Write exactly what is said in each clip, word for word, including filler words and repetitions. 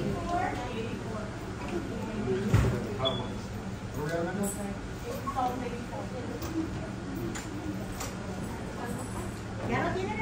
¿Ya lo tienen?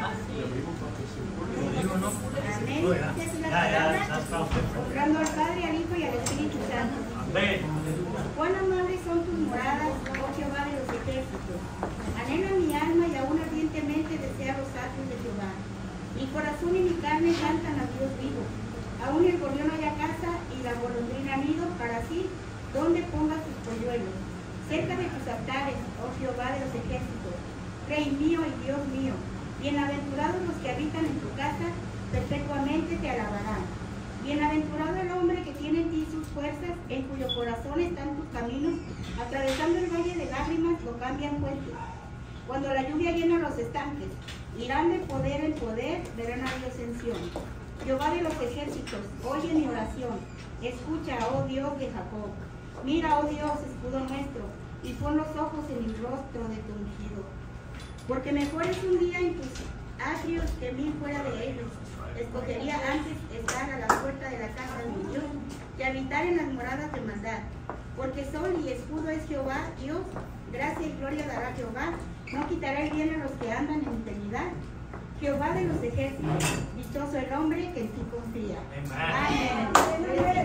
Amén. Dice la palabra, honrando al Padre, al Hijo y al Espíritu Santo. Amén. Cuán amables son tus moradas, oh Jehová de los ejércitos. Anhela mi alma y aún ardientemente desea los atrios de Jehová. Mi corazón y mi carne cantan a Dios vivo. Aún el gorrión haya casa y la golondrina nido, para sí, donde ponga sus polluelos. Cerca de tus altares, oh Jehová de los ejércitos, Rey mío y Dios mío. Bienaventurados los que habitan en tu casa, perpetuamente te alabarán. Bienaventurado el hombre que tiene en ti sus fuerzas, en cuyo corazón están tus caminos, atravesando el valle de lágrimas lo cambian puentes. Cuando la lluvia llena los estanques, irán de poder en poder, verán a Dios en Sión. Jehová de los ejércitos, oye mi oración, escucha, oh Dios de Jacob. Mira, oh Dios, escudo nuestro, y pon los ojos en el rostro de tu ungido. Porque mejor es un día en tus atrios que mil fuera de ellos. Escogería antes estar a la puerta de la casa de mi Dios que habitar en las moradas de maldad. Porque sol y escudo es Jehová, Dios, gracia y gloria dará Jehová, no quitará el bien a los que andan en integridad. Jehová de los ejércitos, dichoso el hombre que en ti confía. Amén. Amén.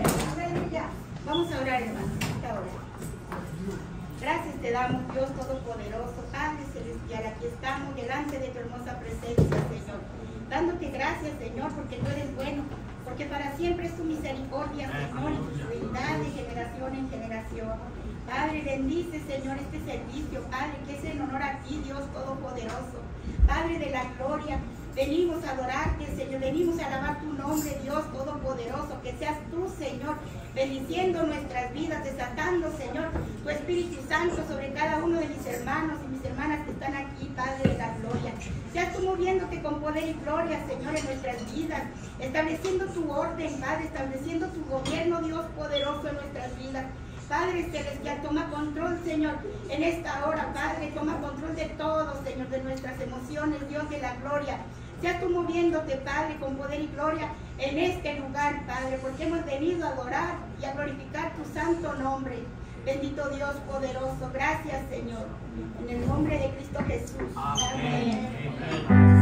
Vamos a orar, hermanos, esta hora. Gracias te damos, Dios Todopoderoso, Padre Celestial, aquí estamos delante de tu hermosa presencia, Señor. Dándote gracias, Señor, porque tú eres bueno, porque para siempre es tu misericordia, Señor, y tu fidelidad de generación en generación. Padre, bendice, Señor, este servicio, Padre, que es en honor a ti, Dios Todopoderoso. Padre de la gloria, venimos a adorarte, Señor, venimos a alabar tu nombre, Dios Todopoderoso, que seas tú, Señor, bendiciendo nuestras vidas, desatando, Señor, tu Espíritu Santo sobre cada uno de mis hermanos y mis hermanas que están aquí, Padre de la gloria. Seas tú moviéndote con poder y gloria, Señor, en nuestras vidas, estableciendo tu orden, Padre, estableciendo tu gobierno, Dios poderoso, en nuestras vidas. Padre Celestial, toma control, Señor, en esta hora, Padre, toma control de todo, Señor, de nuestras emociones, Dios de la gloria. Seas tú moviéndote, Padre, con poder y gloria en este lugar, Padre, porque hemos venido a adorar y a glorificar tu santo nombre. Bendito Dios poderoso, gracias, Señor, en el nombre de Cristo Jesús. Amén. Amén.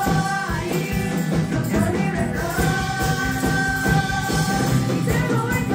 Thank you.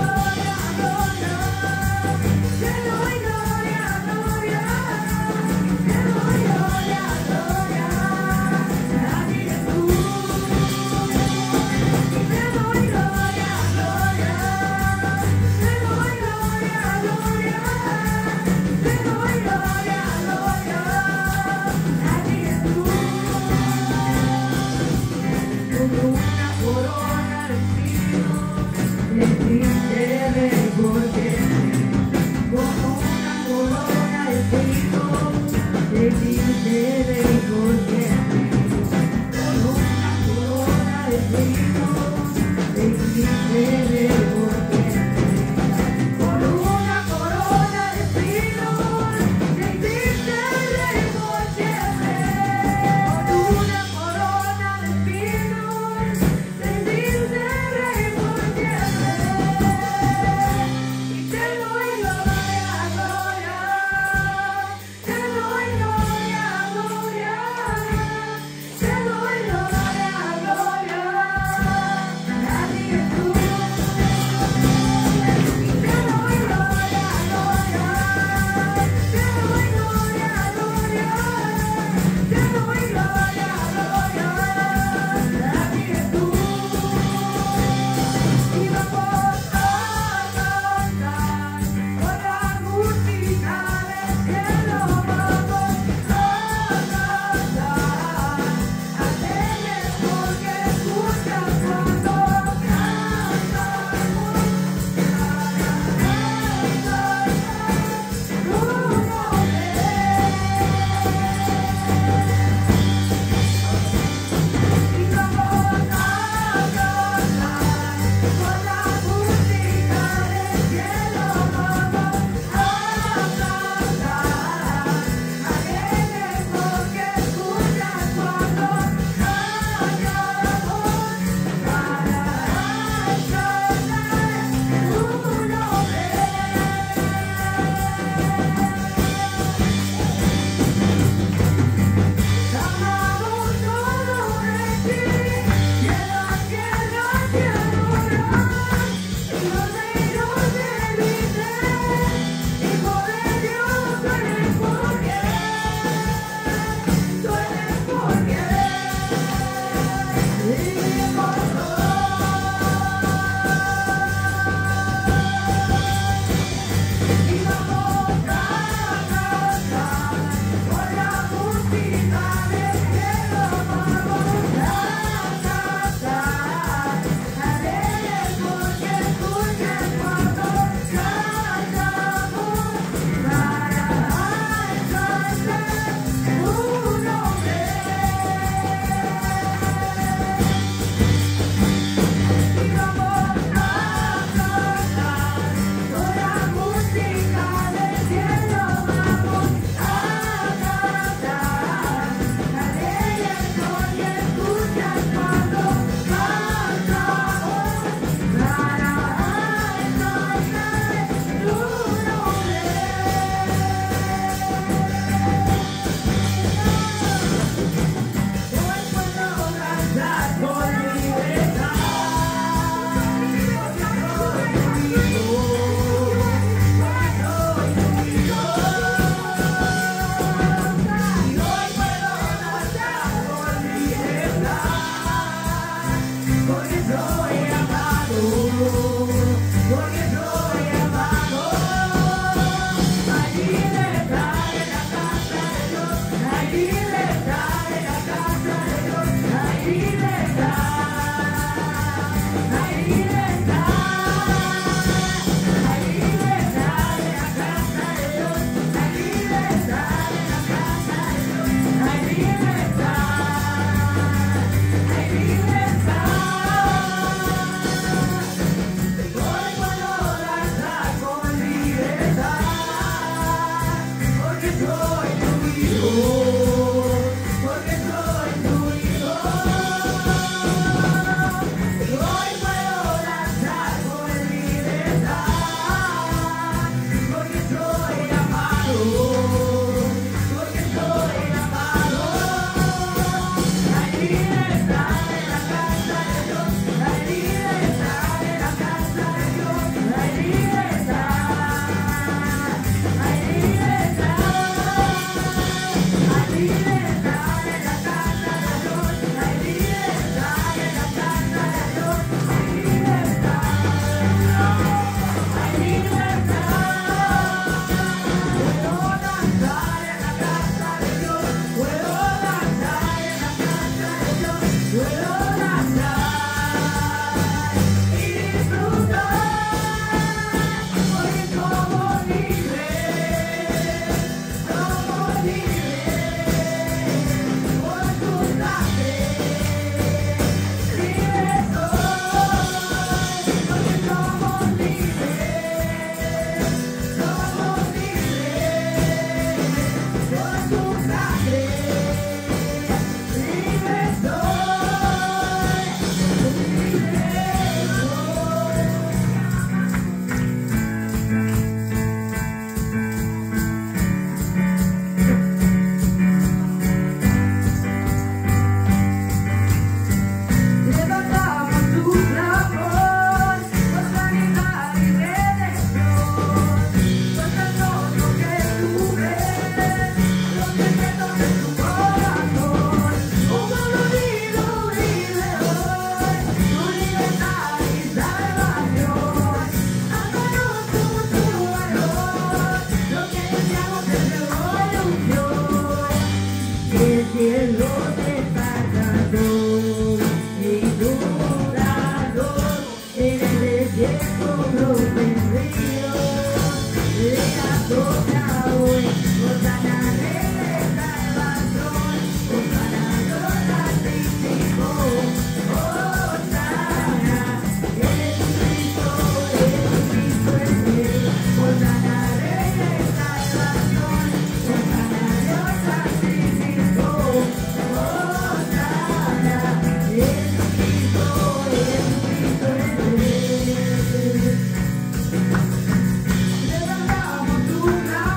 Levantamos tu mano.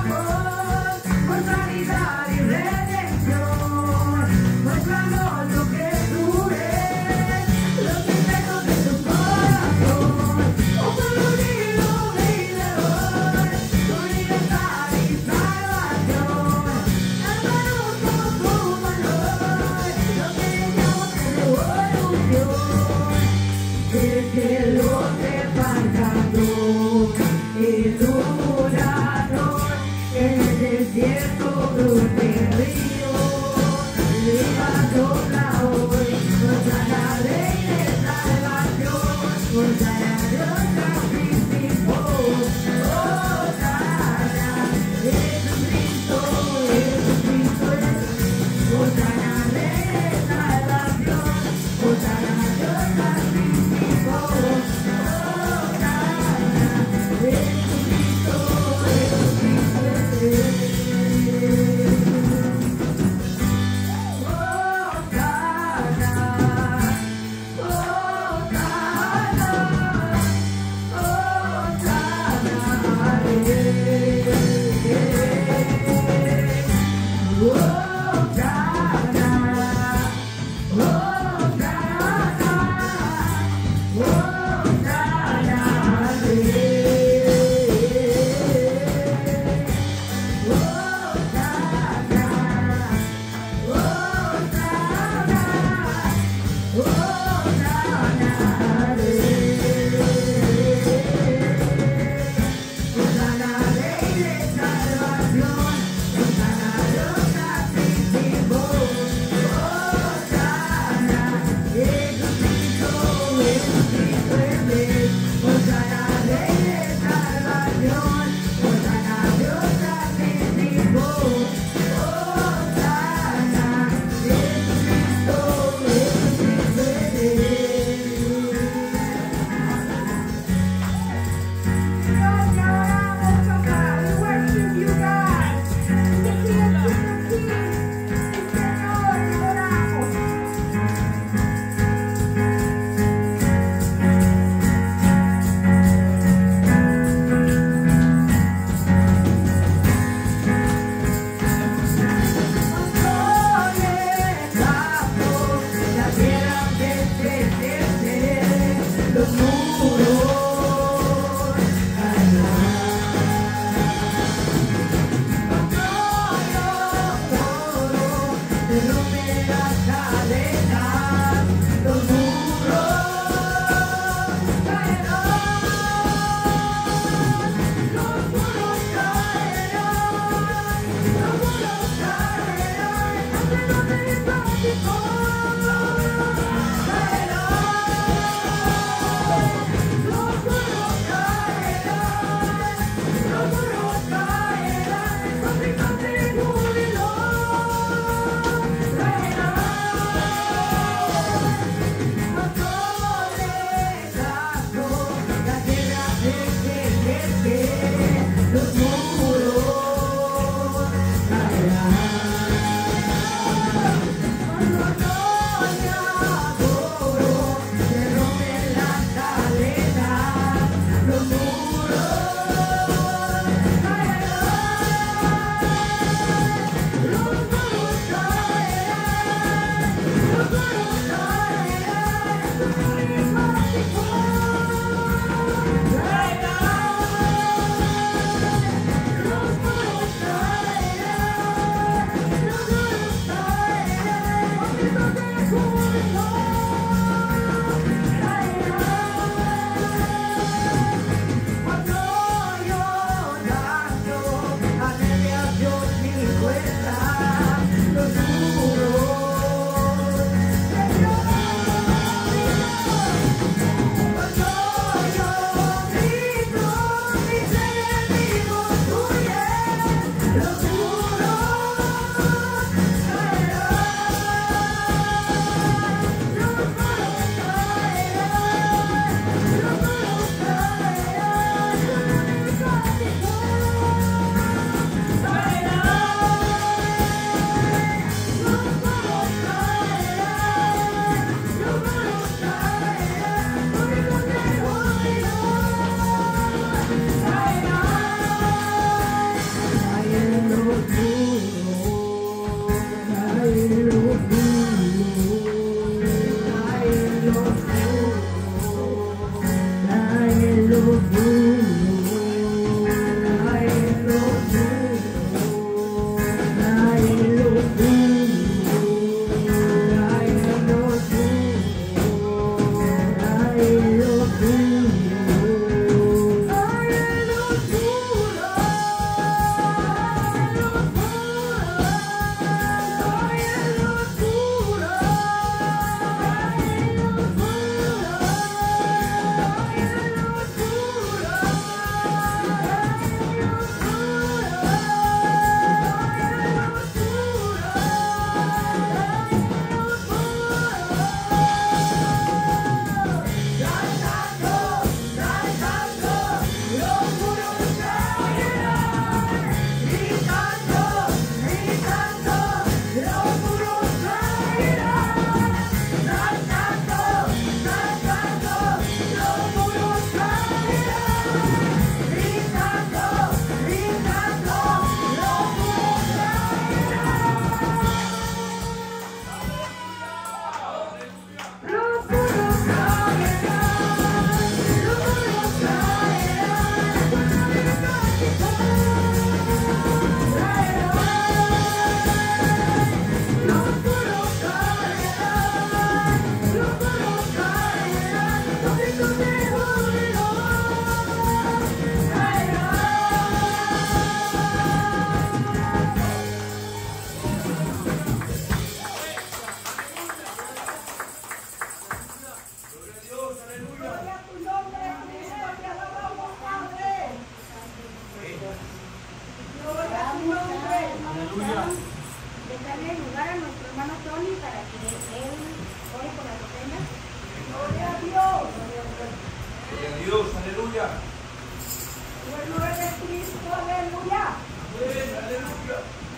dejarle lugar a nuestro hermano Tony para que él ore por las ofrendas. Gloria a Dios. Gloria a Dios, aleluya. Bueno, eres Cristo, aleluya. Aleluya.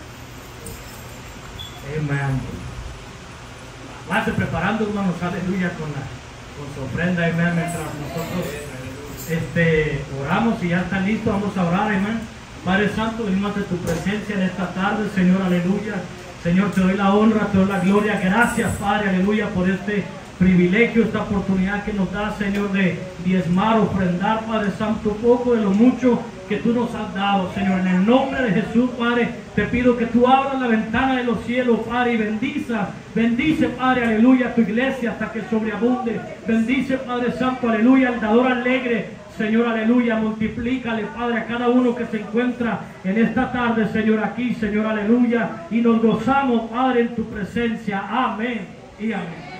Amén. Váyanse preparando, hermanos, aleluya, con, la, con su ofrenda, amén, mientras nosotros este, oramos y ya está listo, vamos a orar, amén. Padre Santo, venimos ante tu presencia en esta tarde, Señor, aleluya. Señor, te doy la honra, te doy la gloria. Gracias, Padre, aleluya, por este privilegio, esta oportunidad que nos da, Señor, de diezmar, ofrendar, Padre Santo, poco de lo mucho que tú nos has dado, Señor. En el nombre de Jesús, Padre, te pido que tú abras la ventana de los cielos, Padre, y bendiza, bendice, Padre, aleluya, tu iglesia hasta que sobreabunde. Bendice, Padre Santo, aleluya, el dador alegre, Señor, aleluya, multiplícale, Padre, a cada uno que se encuentra en esta tarde, Señor, aquí, Señor, aleluya, y nos gozamos, Padre, en tu presencia. Amén y amén.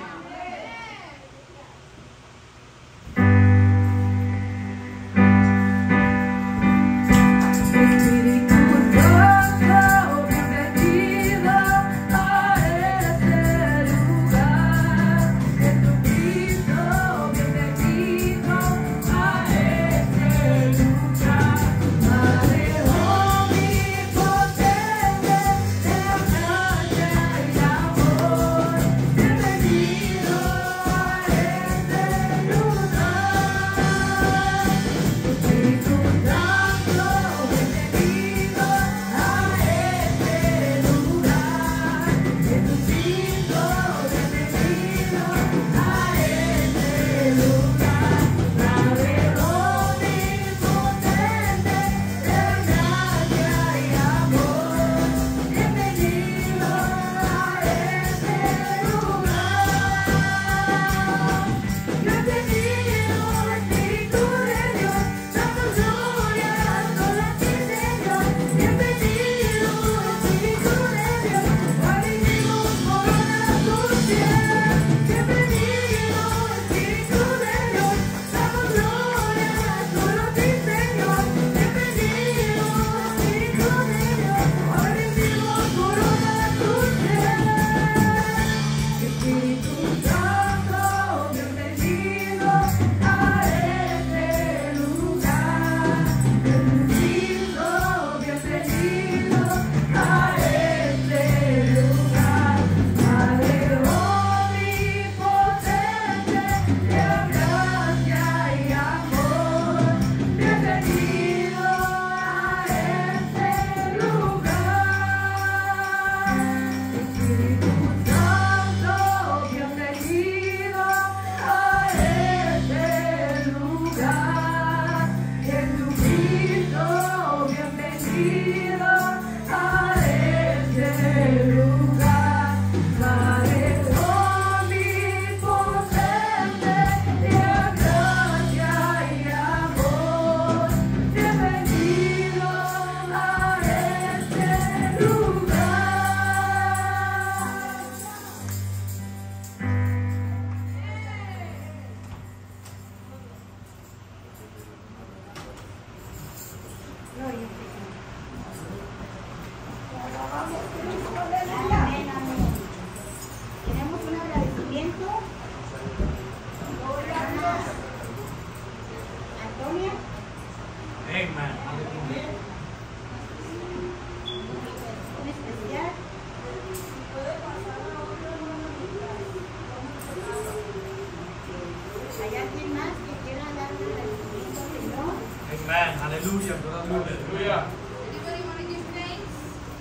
Aleluya, aleluya. Anybody want to give thanks?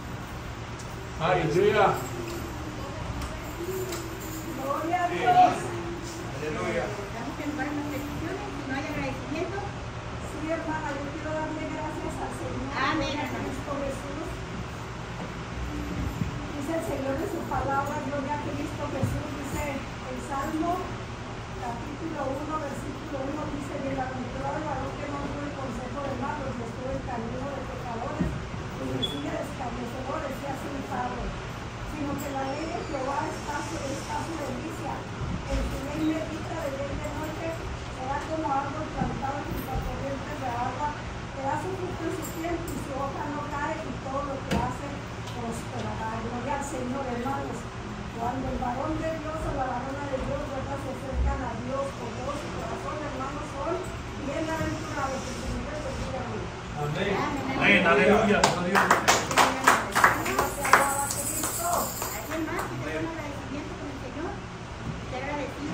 Aleluya. Gloria a Dios. Aleluya. Estamos en varias peticiones, si no hay agradecimiento. Sí, hermana, yo quiero darle gracias al Señor. Amén. A Cristo Jesús. Dice el Señor en su palabra, gloria a Cristo Jesús. Dice el Salmo, capítulo uno, versículo uno, dice: bienaventurado el varón que no dio el consejo de malos, ni estuvo en camino de pecadores, ni en silla de escarnecedores, y así padre. Sino que la ley de Jehová está su, está su delicia. En su ley medita de día y de noche. Será como árbol plantado junto a corrientes de agua, que da su fruto en su tiempo y su hoja no cae, y todo lo que hace prosperará. Amén, aleluya. ¿Alguien más que tenga un agradecimiento con el Señor? ¿Esté agradecido?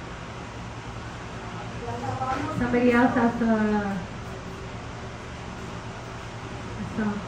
Somebody else has a, a song.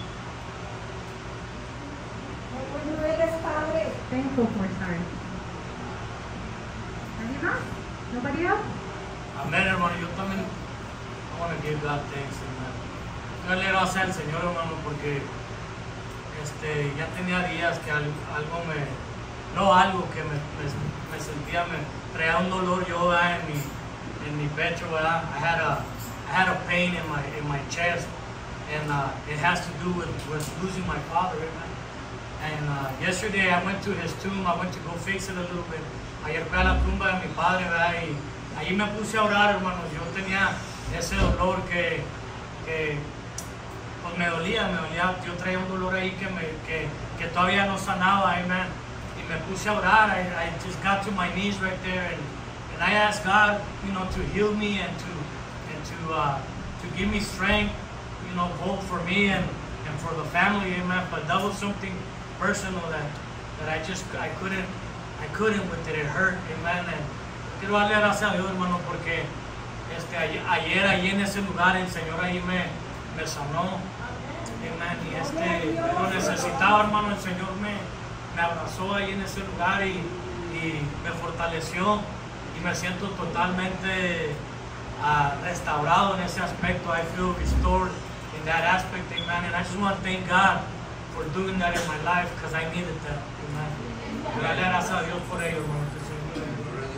Bueno, eres Padre. Thankful for, sorry. ¿Alguien más? Nobody else? Amén, hermano. Yo también I want to give God thanks, hermano. Yo le doy gracias al Señor, hermano, porque este, ya tenía días que al- algo me, no algo que me, me, me sentía, me traía un dolor yo ¿verdad? en mi, en mi pecho, ¿verdad? I had a, I had a pain in my, in my chest, and uh, it has to do with, with losing my father, amen. And uh, yesterday I went to his tomb, I went to go fix it a little bit. Ayer fui a la tumba de mi padre, ¿verdad? Y ahí me puse a orar, hermanos. Yo tenía ese dolor que, que pues me dolía, me dolía. Yo traía un dolor ahí que, me, que, que todavía no sanaba, amen. Y me puse a orar. I, I just got to my knees right there, and, and I asked God, you know, to heal me and to and to uh, to give me strength, you know, both for me and, and for the family, amen. But that was something personal that that I just I couldn't I couldn't with it. It hurt, amen. And quiero darle gracias a Dios, hermano, porque este ayer, ayer ahí en ese lugar el Señor ahí me, me sanó, amen. Y este lo necesitaba, hermano. El Señor me, me abrazó ahí en ese lugar y, y me fortaleció y me siento totalmente uh, restaurado en ese aspecto. I feel restored in that aspect, amen. And I just want to thank God for doing that in my life because I needed that, amen. Y darle gracias a Dios por ello, hermano. Que se me-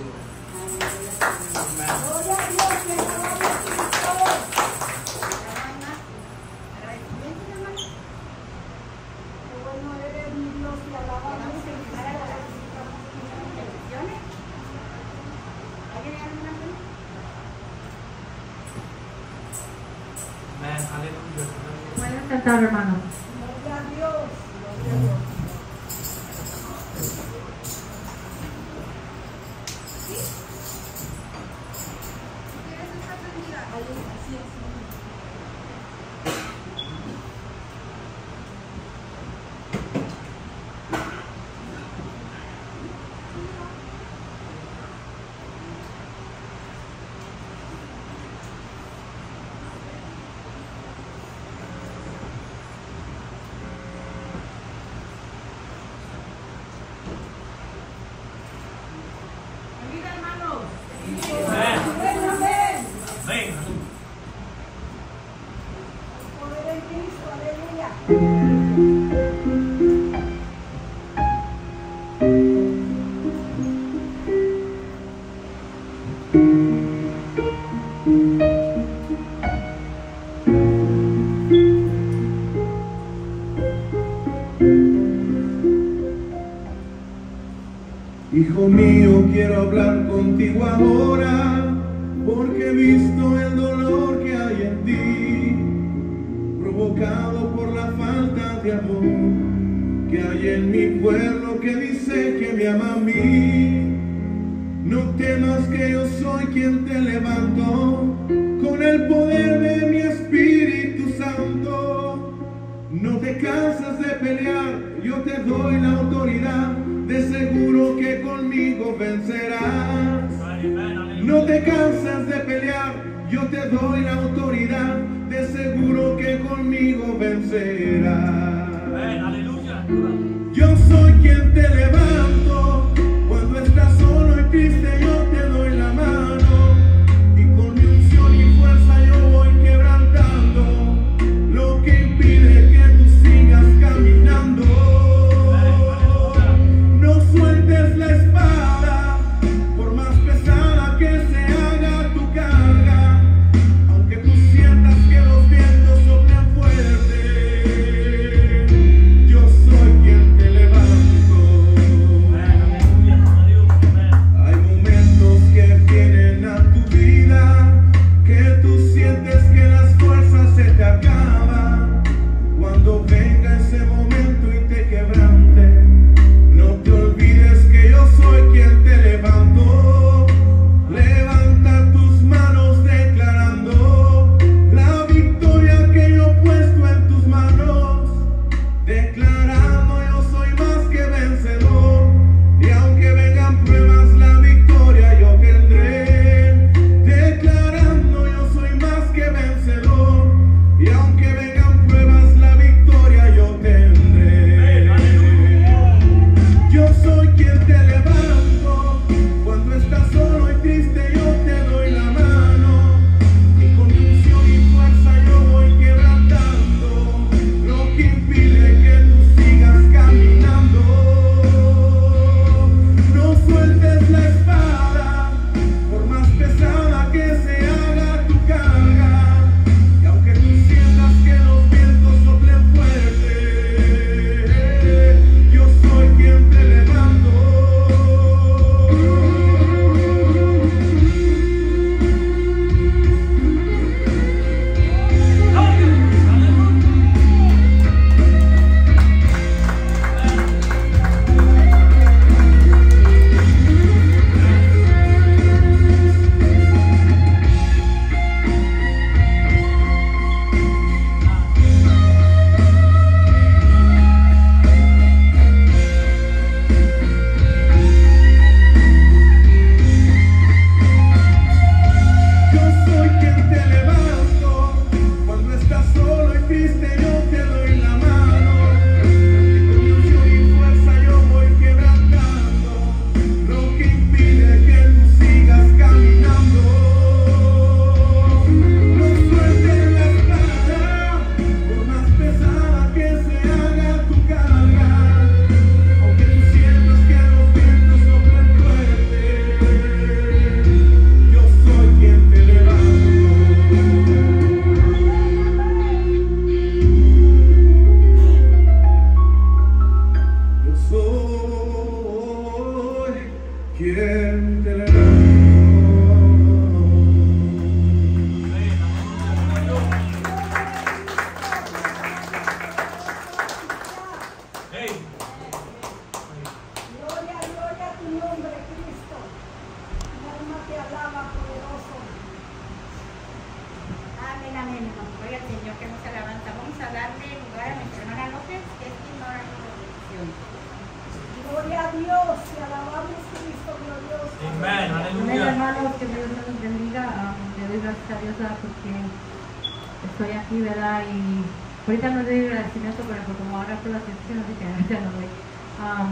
Amen. Gloria a Dios, que alabamos a Cristo. ¿Alguien más? ¿Agradecimiento, hermano? Qué bueno eres mi Dios y alabamos Vamos a a empezar a las Cristo. intervenciones. ¿Alguien hay alguna pregunta? Amen. Aleluya. Pueden sentar, hermanos. Gloria a Dios. Gloria a Dios. ¿Quieres estar prendida? Amen. Amén, amén. Amén. Poder en Cristo, aleluya. Hijo mío, quiero hablar contigo ahora, porque he visto el dolor que hay en ti, provocado por la falta de amor que hay en mi pueblo que dice que me ama a mí. No temas que yo soy quien te levanto con el poder de mi Espíritu Santo. No te cansas de pelear, yo te doy la autoridad, de seguro que conmigo vencerás. Amen. Aleluya. No te cansas de pelear, yo te doy la autoridad, de seguro que conmigo vencerás. Amen. Aleluya. Yo soy quien te levanto, cuando estás solo y triste yo te doy la mano, y con mi unción y fuerza yo voy quebrantando lo que impide que tú sigas caminando. No sueltes la espada, por más pesada que se haga tu carga, aunque tú sientas que los vientos soplan fuerte. a Dios, ¿verdad? Porque estoy aquí, ¿verdad? Y ahorita no doy agradecimiento, pero como ahora por la atención, así que ya no doy. Um,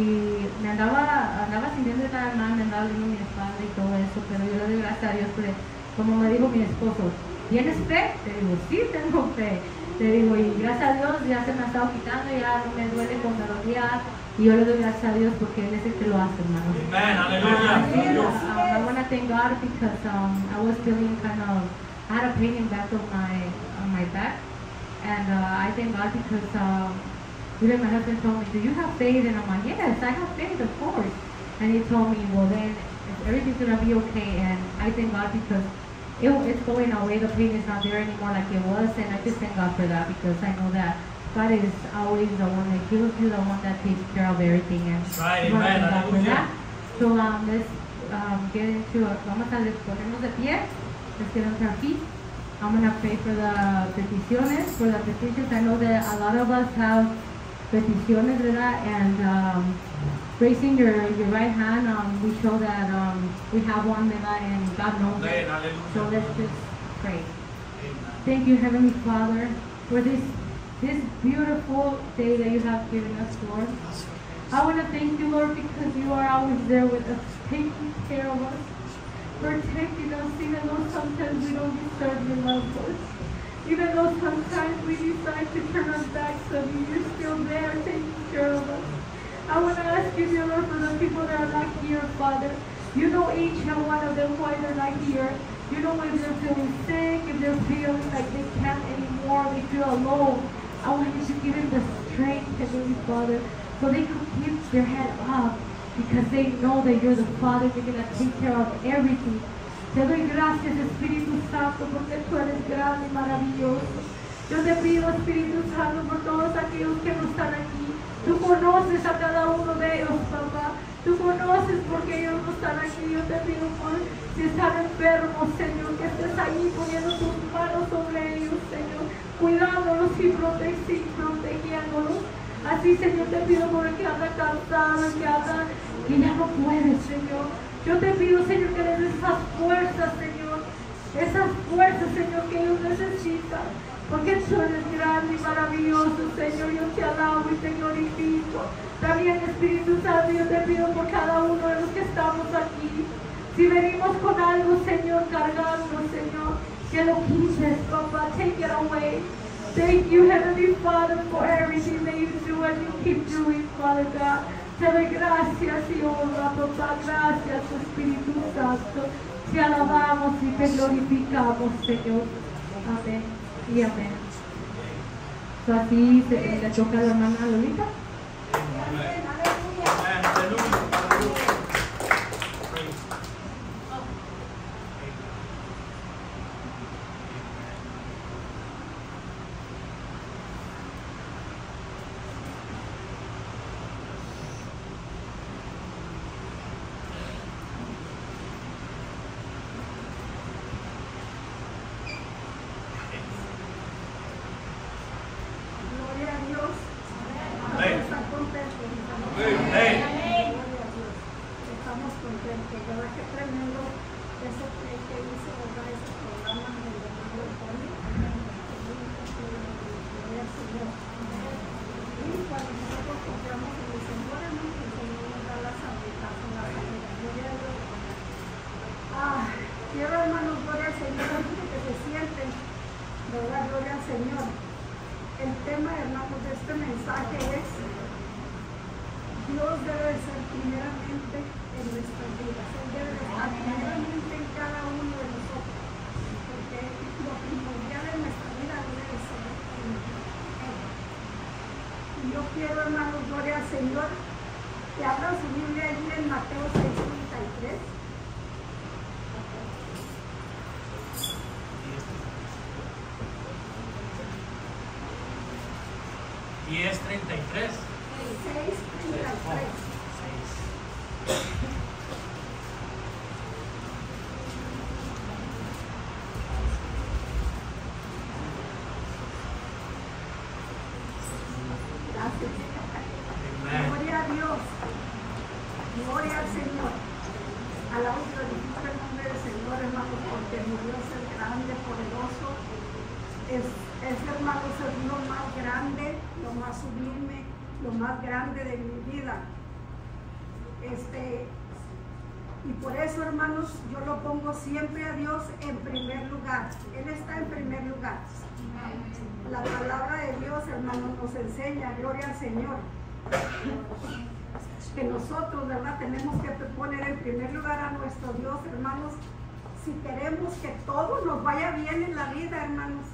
y me andaba, andaba sintiendo nada mal, me andaba doliendo mi espalda y todo eso, pero yo le doy gracias a Dios, porque como me dijo mi esposo, ¿tienes fe? Le digo, sí, tengo fe. Le digo, y gracias a Dios ya se me ha estado quitando, ya no me duele con melodía. Y yo le doy gracias a Dios porque Él es el que lo hace, hermano. Amen. Uh, Hallelujah. um, I want to thank God because um, I was feeling kind of, I had a pain in back of my, on my back. And uh, I thank God because um, even my husband told me, do you have faith? And I'm like, yes, I have faith, of course. And he told me, well then, everything's going to be okay. And I thank God because it, it's going away. The pain is not there anymore like it was. And I just thank God for that because I know that God is always the one that heals you, the one that takes care of everything. And Right, I wanna amen, thank God for hallelujah. that. So um, let's um, get into it. Vamos a ponernos de pie. Let's get on our feet. I'm going to pray for the peticiones, for the petitions. I know that a lot of us have peticiones, ¿verdad? And um, raising your, your right hand, um, we show that um, we have one, ¿verdad? And God knows it. Amen. So Hallelujah. let's just pray. Amen. Thank you, Heavenly Father, for this this beautiful day that you have given us, Lord. I want to thank you, Lord, because you are always there with us, taking care of us, protecting us, even though sometimes we don't deserve your love, Lord. Even though sometimes we decide to turn our backs on you, you're still there taking care of us. I want to ask you, dear Lord, for the people that are not here, Father. You know each and one of them why they're not here. You know if they're feeling sick, if they're feeling like they can't anymore, they feel alone. I want you to give them the strength, Heavenly Father, so they can keep their head up because they know that you're the Father. You're going to take care of everything. Te doy gracias, Espíritu Santo, porque tú eres grande y maravilloso. Yo te pido, Espíritu Santo, por todos aquellos que no están aquí. Tú conoces a cada uno de ellos, papá. Tú conoces porque ellos no están aquí. Yo te pido por si están enfermos, Señor, que estés ahí poniendo tus manos sobre ellos, Señor, cuidándolos y protegi- protegiéndolos. Así, Señor, te pido por el que anda cansado, el que anda, que ya no puede, Señor. Yo te pido, Señor, que les des esas fuerzas, Señor, esas fuerzas, Señor, que ellos necesitan. Porque tú eres grande y maravilloso, Señor. Yo te alabo y te glorifico. También, Espíritu Santo, yo te pido por cada uno de los que estamos aquí. Si venimos con algo, Señor, cargando, Señor, que lo quites, papá. Take it away. Thank you, Heavenly Father, for everything that you do and you keep doing, Father God. Te doy gracias y honra, papá. Gracias, Espíritu Santo. Te alabamos y te glorificamos, Señor. Amén. Y amén. So, así se, le toca a la hermana Lolita. Amen. Hallelujah. Praise. Gloria a Dios. Amén. Están contentos, mis amados. Amén. Gloria a Dios. Estamos contentos, ¿verdad? Qué tremendo eso que, que hizo, ¿verdad? Ese programa en el domingo de Poli. Gloria al Señor. Y cuando nosotros compramos en el Señor, ¿no? El Señor nos da la sanidad con la sanidad. Gloria a Dios. Ah, quiero, hermanos, gloria al Señor, que se sienten, ¿verdad? Gloria al Señor. El tema, hermanos, de este mensaje es: Dios debe ser primeramente en nuestras vidas. Él debe estar primeramente en cada uno de nosotros. Porque lo primordial en nuestra vida debe ser Él. Y yo quiero, hermanos, gloria al Señor, que abran su Biblia allí en Mateo seis treinta y tres. diez treinta y tres. seis treinta y tres. Gracias. Amen. Gloria a Dios. Gloria al Señor. Alabamos y glorifico el nombre del Señor, hermano, porque mi Dios es grande Es, es, hermanos, es lo más grande, lo más sublime, lo más grande de mi vida. Este, y por eso, hermanos, yo lo pongo siempre a Dios en primer lugar. Él está en primer lugar. La palabra de Dios, hermanos, nos enseña, gloria al Señor, que nosotros, ¿verdad?, tenemos que poner en primer lugar a nuestro Dios, hermanos, si queremos que todo nos vaya bien en la vida, hermanos.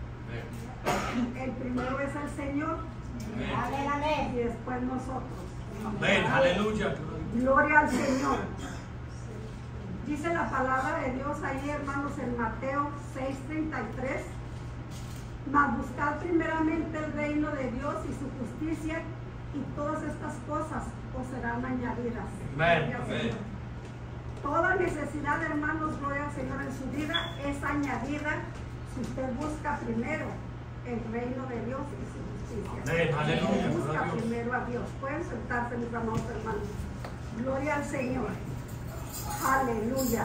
El primero es el Señor. Amén, amén. Y después nosotros. Amén, aleluya. Gloria al Señor. Dice la palabra de Dios ahí, hermanos, en Mateo seis treinta y tres. Mas buscad primeramente el reino de Dios y su justicia, y todas estas cosas os serán añadidas. Amén. Amén. Toda necesidad, hermanos, gloria al Señor, en su vida es añadida si usted busca primero el reino de Dios y su justicia. Amén, aleluya. Si busca primero a Dios. Pueden sentarse, mis amados hermanos. Gloria al Señor. Aleluya.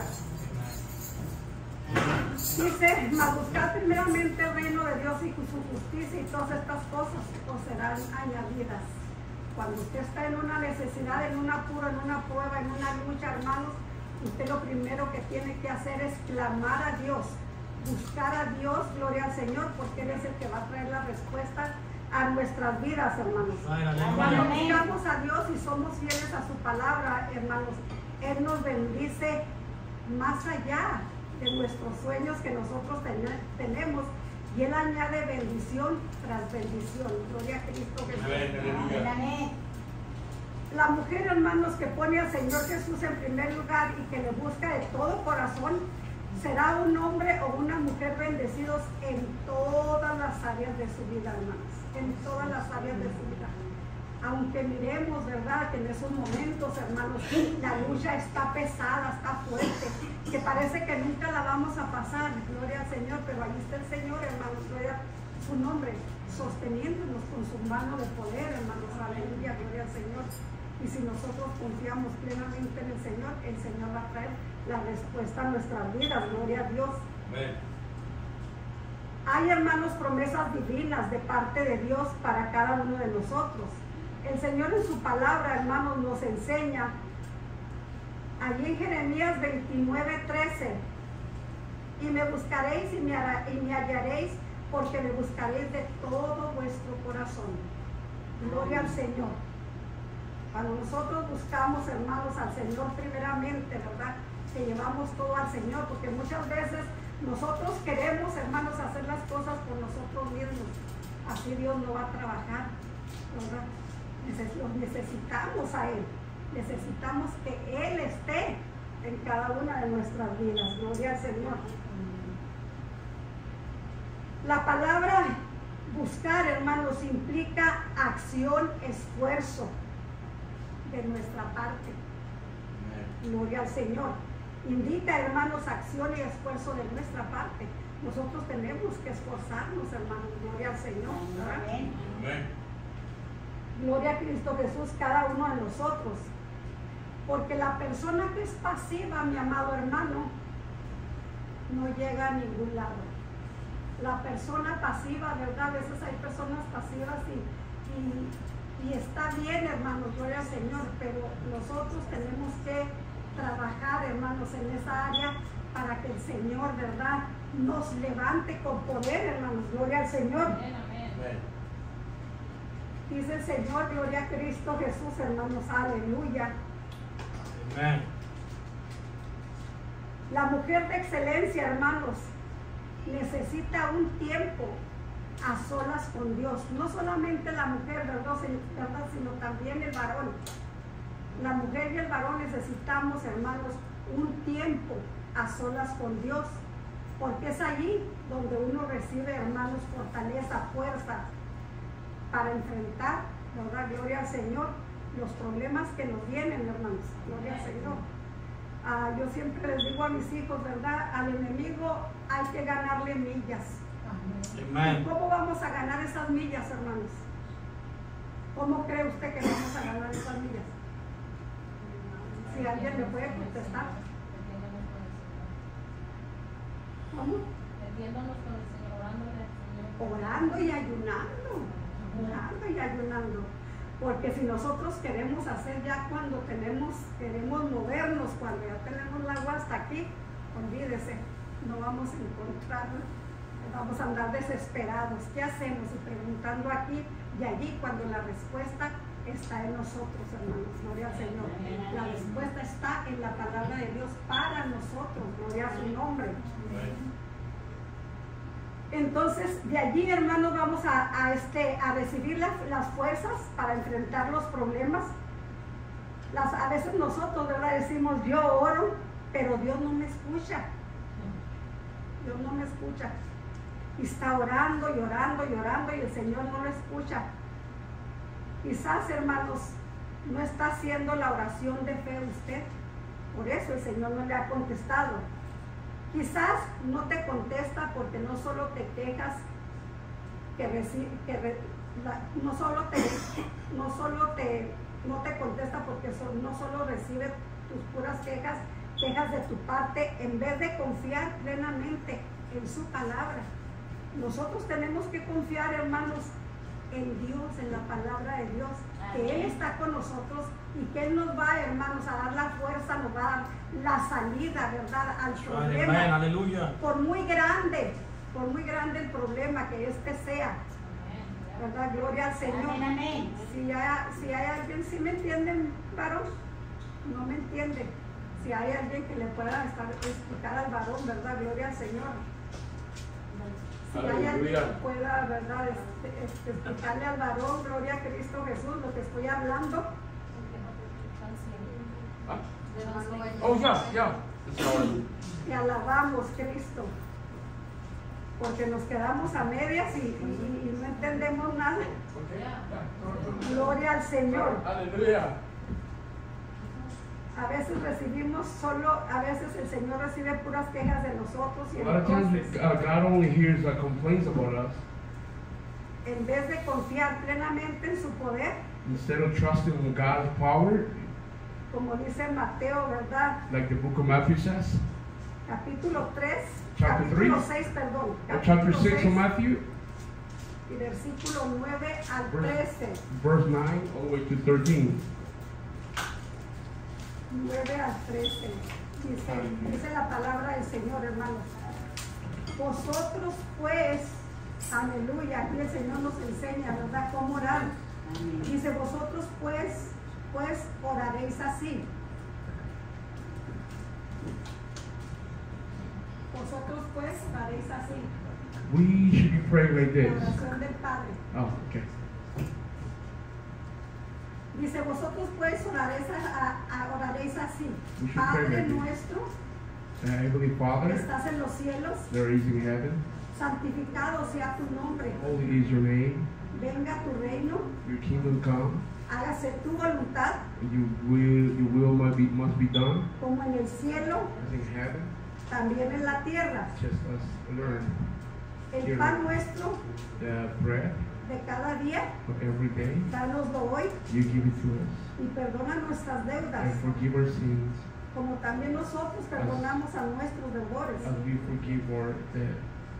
Dice, mas buscad primeramente el reino de Dios y su justicia, y todas estas cosas os serán añadidas. Cuando usted está en una necesidad, en un apuro, en una prueba, en una lucha, hermanos, usted lo primero que tiene que hacer es clamar a Dios, buscar a Dios, gloria al Señor, porque Él es el que va a traer la respuesta a nuestras vidas, hermanos. Cuando buscamos a Dios y somos fieles a su palabra, hermanos, Él nos bendice más allá de nuestros sueños que nosotros ten tenemos, y Él añade bendición tras bendición. Gloria a Cristo Jesús. Amén, Amén. La mujer, hermanos, que pone al Señor Jesús en primer lugar y que le busca de todo corazón, será un hombre o una mujer bendecidos en todas las áreas de su vida, hermanos, en todas las áreas de su vida. Aunque miremos, ¿verdad?, que en esos momentos, hermanos, la lucha está pesada, está fuerte, que parece que nunca la vamos a pasar, gloria al Señor, pero ahí está el Señor, hermanos, gloria a su nombre, sosteniéndonos con su mano de poder, hermanos, aleluya, gloria al Señor. Y si nosotros confiamos plenamente en el Señor, el Señor va a traer la respuesta a nuestras vidas, gloria a Dios. Amén. Hay, hermanos, promesas divinas de parte de Dios para cada uno de nosotros. El Señor en su palabra, hermanos, nos enseña allí en Jeremías veintinueve trece: y me buscaréis y me, y me hallaréis, porque me buscaréis de todo vuestro corazón. Gloria al Señor. Cuando nosotros buscamos, hermanos, al Señor primeramente, ¿verdad?, que llevamos todo al Señor, porque muchas veces nosotros queremos, hermanos, hacer las cosas por nosotros mismos. Así Dios no va a trabajar, ¿verdad? Lo necesitamos a Él. Necesitamos que Él esté en cada una de nuestras vidas. Gloria al Señor. La palabra buscar, hermanos, implica acción, esfuerzo de nuestra parte. Gloria al Señor. Indica, hermanos, acción y esfuerzo de nuestra parte. Nosotros tenemos que esforzarnos, hermanos. Gloria al Señor. Amén. Amén. Gloria a Cristo Jesús, cada uno de nosotros. Porque la persona que es pasiva, mi amado hermano, no llega a ningún lado. La persona pasiva, ¿verdad? A veces hay personas pasivas y, y, y está bien, hermanos, gloria al Señor, pero nosotros tenemos que trabajar, hermanos, en esa área para que el Señor, ¿verdad?, nos levante con poder, hermanos, gloria al Señor. Amén. Dice el Señor, gloria a Cristo Jesús, hermanos, aleluya. Amén. La mujer de excelencia, hermanos, necesita un tiempo a solas con Dios. No solamente la mujer, ¿verdad?, sino también el varón. La mujer y el varón necesitamos, hermanos, un tiempo a solas con Dios, porque es allí donde uno recibe, hermanos, fortaleza, fuerza para enfrentar, ¿verdad?, gloria al Señor, los problemas que nos vienen, hermanos, gloria al Señor. Ah, yo siempre les digo a mis hijos, ¿verdad?, al enemigo hay que ganarle millas. Amén. ¿Y cómo vamos a ganar esas millas, hermanos? ¿Cómo cree usted que vamos a ganar esas millas? Si alguien me puede contestar. ¿Cómo? Metiéndonos con el Señor, orándole al Señor. orando y ayunando, orando y ayunando. Porque si nosotros queremos hacer ya cuando tenemos, queremos movernos, cuando ya tenemos el agua hasta aquí, olvídese, no vamos a encontrarlo, vamos a andar desesperados. ¿Qué hacemos? Y preguntando aquí y allí, cuando la respuesta está en nosotros, hermanos, gloria al Señor. La respuesta está en la palabra de Dios para nosotros, gloria a su nombre. Entonces, de allí, hermanos, vamos a, a, este, a recibir las, las fuerzas para enfrentar los problemas. Las, a veces nosotros, ¿verdad? Decimos, yo oro, pero Dios no me escucha. Dios no me escucha. Y está orando y orando y orando y el Señor no lo escucha. Quizás, hermanos, no está haciendo la oración de fe usted. Por eso el Señor no le ha contestado. Quizás no te contesta porque no solo te quejas, que reci que re la, no solo te, no solo te, no te contesta porque so no solo recibe tus puras quejas, quejas de tu parte, en vez de confiar plenamente en su palabra. Nosotros tenemos que confiar, hermanos, en Dios, en la palabra de Dios, que Él está con nosotros y que Él nos va, hermanos, a dar la fuerza, nos va a dar la salida, ¿verdad?, al problema. Amén, aleluya. Por muy grande, por muy grande el problema que este sea, ¿verdad? Gloria al Señor. Amén, amén. Si hay, si hay alguien, ¿sí me entienden, varón? No me entiende. Si hay alguien que le pueda estar, explicar al varón, ¿verdad? Gloria al Señor. Si hay alguien que pueda, ¿verdad?, este, este, explicarle al varón, gloria a Cristo Jesús, lo que estoy hablando. Oh, ya, ya. Y alabamos, Cristo. Porque nos quedamos a medias y, y, y no entendemos nada. Gloria al Señor. Aleluya. A veces recibimos solo, a veces el Señor recibe puras quejas de nosotros y A lot of times entonces, uh, God only hears uh, complaints about us. en vez de confiar plenamente en su poder, Instead of trusting in God's power, como dice Mateo, ¿verdad? like the book of Matthew says, Capítulo tres, Chapter capítulo three. seis, perdón. or chapter Capítulo six of seis, Matthew, y versículo nueve al Verse- trece. verse nine all the way to thirteen. nueve al trece. Dice, dice la palabra del Señor, hermanos. Vosotros pues, aleluya, aquí el Señor nos enseña, ¿verdad?, cómo orar. Dice, vosotros pues, pues oraréis así. Vosotros pues oraréis así. We should be praying like La this. oración del Padre. Oh, okay. Dice, vosotros pues oraréis, a, a- oraréis así. We should pray Padre like this. nuestro, Uh, Heavenly que Father, estás en los cielos, there is in heaven, santificado sea tu nombre. holy is your name, Venga tu reino, your kingdom come, hágase tu voluntad, and your will, your will must be, must be done, como en el cielo, as in heaven, también en la tierra. just as on earth. El pan nuestro The bread de cada día, of every day, danoslo hoy you give it to us, y perdona nuestras deudas, and forgive our sins, como también nosotros perdonamos a nuestros deudores. as we forgive our debt.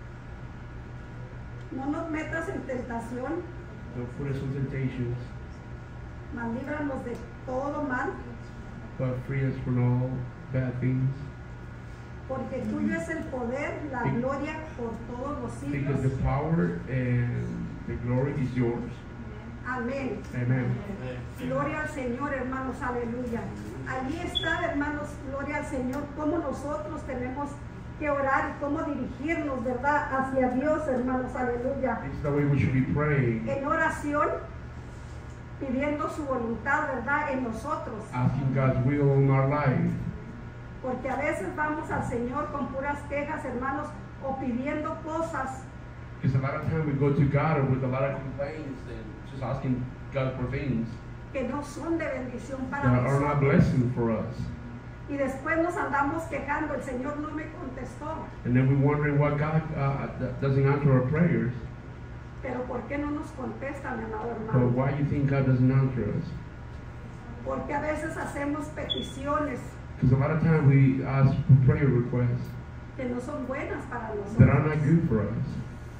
No nos metas en tentación, Don't put us in temptations, mas líbranos de todo mal, but free us from all bad things, porque tuyo es el poder, la Be- gloria por todos los because siglos. the power and the glory is yours. Amén. Amen. Gloria al Señor, hermanos, aleluya. Allí está, hermanos, gloria al Señor, cómo nosotros tenemos que orar y cómo dirigirnos, ¿verdad?, hacia Dios, hermanos, aleluya. This is the way we should be praying, En oración, pidiendo su voluntad, ¿verdad?, en nosotros. asking God's will in our life. Porque a veces vamos al Señor con puras quejas, hermanos, o pidiendo cosas Because a lot of time we go to God with a lot of complaints and just asking God for things que no son de bendición para that are not nosotros. blessing for us. Y después nos andamos quejando, el Señor no me contestó. And then we're wondering why God uh, that doesn't answer our prayers. Pero ¿por qué no nos contesta, mi amado But hermano? why do you think God doesn't answer us? Porque a veces hacemos peticiones Because a lot of time we ask for prayer requests que no son buenas para that are nosotros. not good for us.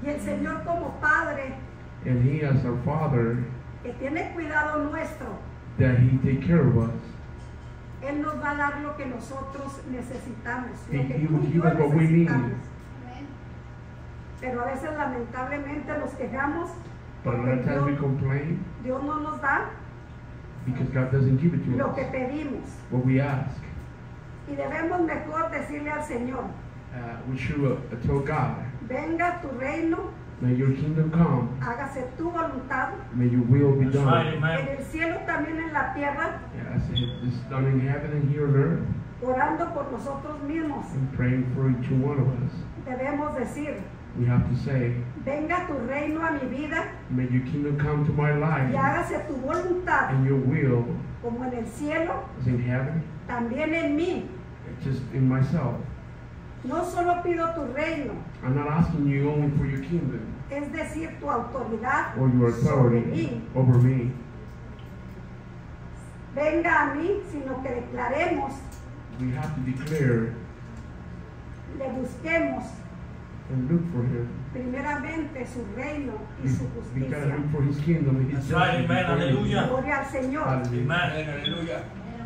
Y el Señor como Padre, And He, as our Father, que tiene cuidado nuestro, that He take care of us. Él nos va a dar lo que nosotros necesitamos, He, lo que he tú will y give yo us what we need. necesitamos. Pero a veces lamentablemente nos quejamos But a lot porque of times we Dios, complain Dios no nos da because God doesn't give it to lo que us, pedimos. what we ask. Y debemos mejor decirle al Señor, Uh, we should uh, tell God, venga tu reino, may your kingdom come, hágase tu voluntad, may your will be That's right, done. en amen. el cielo también en la tierra, As it is done in heaven and here on earth, orando por nosotros mismos. and praying for each one of us. Debemos decir, We have to say, venga tu reino a mi vida may your kingdom come to my y life, hágase tu voluntad, and your will como en el cielo, is in heaven, también en mí. just in myself. No solo pido tu reino, I'm not asking you only for your kingdom es decir, tu autoridad or your sobre authority mí. over me. Venga a mí, sino que declaremos, We have to declare le busquemos and look for Him. primeramente su reino y We, su we gotta justicia. look for His kingdom and His That's right, justice. amen, before Him. hallelujah. Gloria al Señor. Hallelujah. Amen. Hallelujah.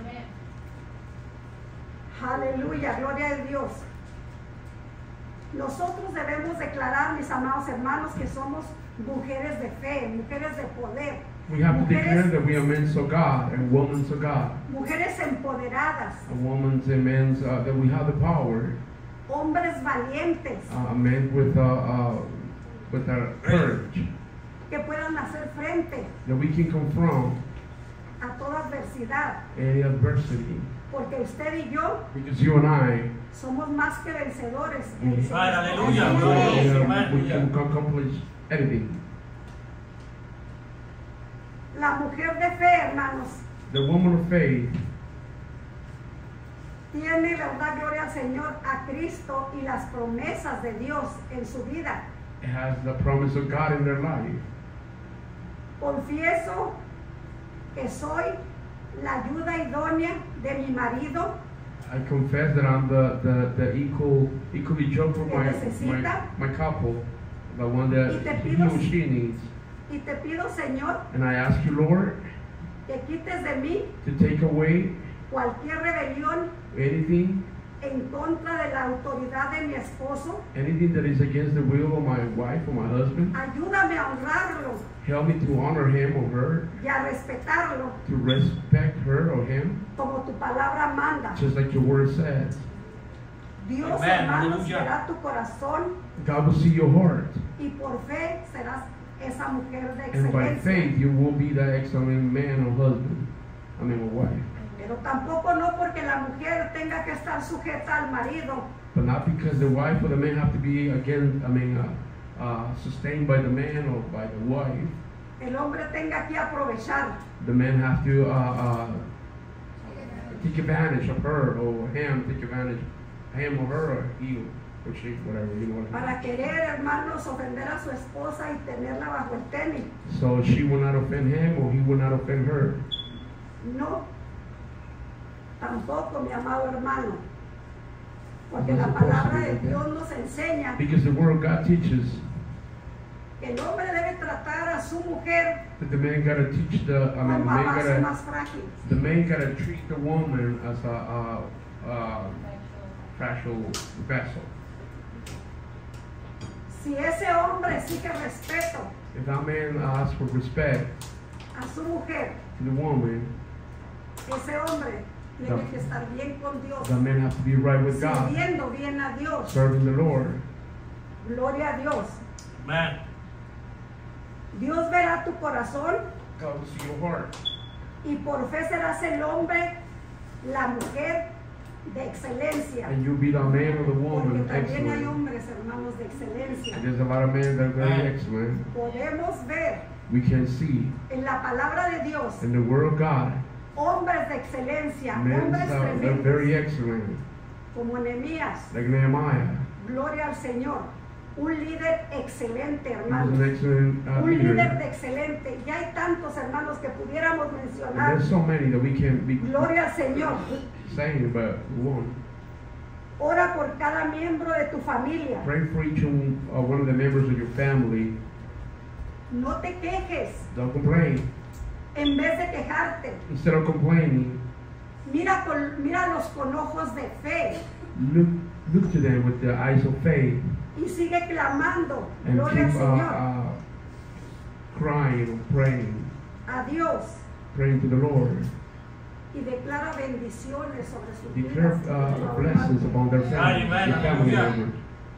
Aleluya, gloria a Dios. Nosotros debemos declarar, mis amados hermanos, que somos mujeres de fe, mujeres de poder, We have to declare mujeres, that we are men of God and women of God. mujeres empoderadas, A woman's and men's, uh, that we have the power. hombres valientes, Uh, men with, uh, uh, with our courage. que puedan hacer frente That we can confront a toda adversidad, any adversity. porque usted y yo Because you and I, somos más que vencedores. en el Right, Señor. aleluya, we, gloria. uh, we can accomplish anything. La mujer de fe, hermanos, The woman of faith tiene, verdad, gloria al Señor, a Cristo y las promesas de Dios en su vida. has the promise of God in their life. Confieso que soy la ayuda idónea de mi marido, I confess that I'm the, the, the equal, equally yoked for Que my, my, necesita. my couple, the one that Y te he pido- or she needs. y te pido, Señor, And I ask you, Lord, que quites de mí to take away cualquier rebelión anything, en contra de la autoridad de mi esposo. anything that is against the will of my wife or my husband. Ayúdame a honrarlo Help me to honor him or her, y a respetarlo to respect her or him, como tu palabra manda. just like your word says. Dios, Amén, hermanos, aleluya. verá tu corazón God will see your heart, y por fe serás esa mujer de and by excelencia. faith you will be that excellent man or husband, I mean or wife. Pero tampoco no porque la mujer tenga que estar sujeta al marido, But not because the wife or the man have to be again, I mean, uh, uh, sustained by the man or by the wife. el hombre tenga que aprovechar. The man have to uh, uh, take advantage of her or him, take advantage him or her or he or she, whatever, you know what I mean. Para querer, hermanos, ofender a su esposa y tenerla bajo el tenis. So she will not offend him or he will not offend her. No, tampoco, mi amado hermano. Porque No la se puede palabra de hacer. Dios nos enseña Because the word of God teaches que el hombre debe tratar a su mujer that the man gotta teach the, I mean, the como a man vaso gotta, más frágil. the man gotta treat the woman as a, uh, uh, fragile vessel. Si ese hombre exige respeto If that man asks for respect a su mujer, to the woman, ese hombre tiene que estar bien con Dios, the man has to be right with God, sirviendo bien a Dios. serving the Lord. Gloria a Dios. Amen. Dios verá tu corazón God will see your heart. y por fe serás el hombre, la mujer de excelencia. And you'll be the man or the Porque woman también hay excellent. hombres, hermanos, de excelencia. There's a lot of men that are very Amen. excellent. Podemos ver We can see en la palabra de Dios in the word of God, hombres de excelencia, men hombres that are very tremendos, excellent, como Nehemías. like Nehemiah. Gloria al Señor. Un líder excelente, He was hermanos. an excellent uh, Un líder leader. de excelente. Y hay tantos hermanos que pudiéramos And mencionar. there's so many that we can be Gloria al Señor. saying, but we won't. Ora por cada miembro de tu familia. Pray for each one, uh, one of the members of your family. No te quejes Don't complain. en vez de quejarte. Instead of complaining, Mira con, míralos con ojos de fe look look to them with the eyes of faith y sigue clamando. and Gloria al keep uh, Señor. uh, crying or praying, A Dios. praying to the Lord. Y declara bendiciones sobre sus Declare vidas. uh, blessings upon their family, Amen. their family Hallelujah. members.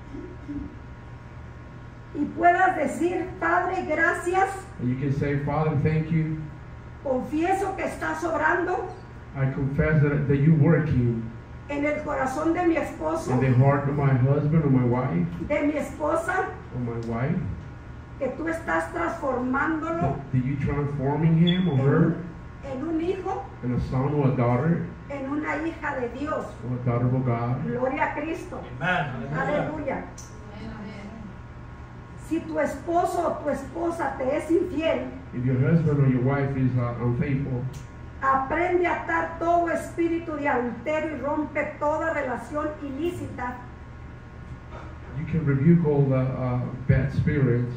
Y puedas decir, Padre, gracias. And you can say, Father, thank you. Confieso que estás obrando I confess that, that you're working en el corazón de mi esposo, in the heart of my husband or my wife, de mi esposa, or my wife, que tú estás transformándolo that, that you transforming him or her en un hijo, in a son or a daughter, en una hija de Dios. or a daughter of God. Gloria a Cristo. Amen. Aleluya. Si tu esposo o tu esposa te es infiel, If your husband or your wife is uh, unfaithful, aprende a atar todo espíritu de adulterio y rompe toda relación ilícita you can rebuke all the uh, bad spirits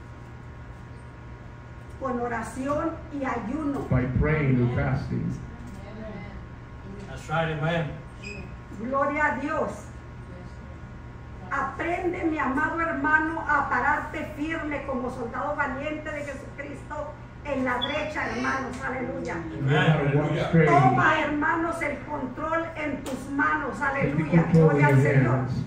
con oración y ayuno. by praying and fasting. That's right, amen. Gloria a Dios. Aprende, mi amado hermano, a pararte firme como soldado valiente de Jesucristo en la brecha, hermanos. Aleluya. You gotta walk straight. Toma, hermanos, el control en tus manos. Take the Aleluya. control Gloria in al your Señor. hands.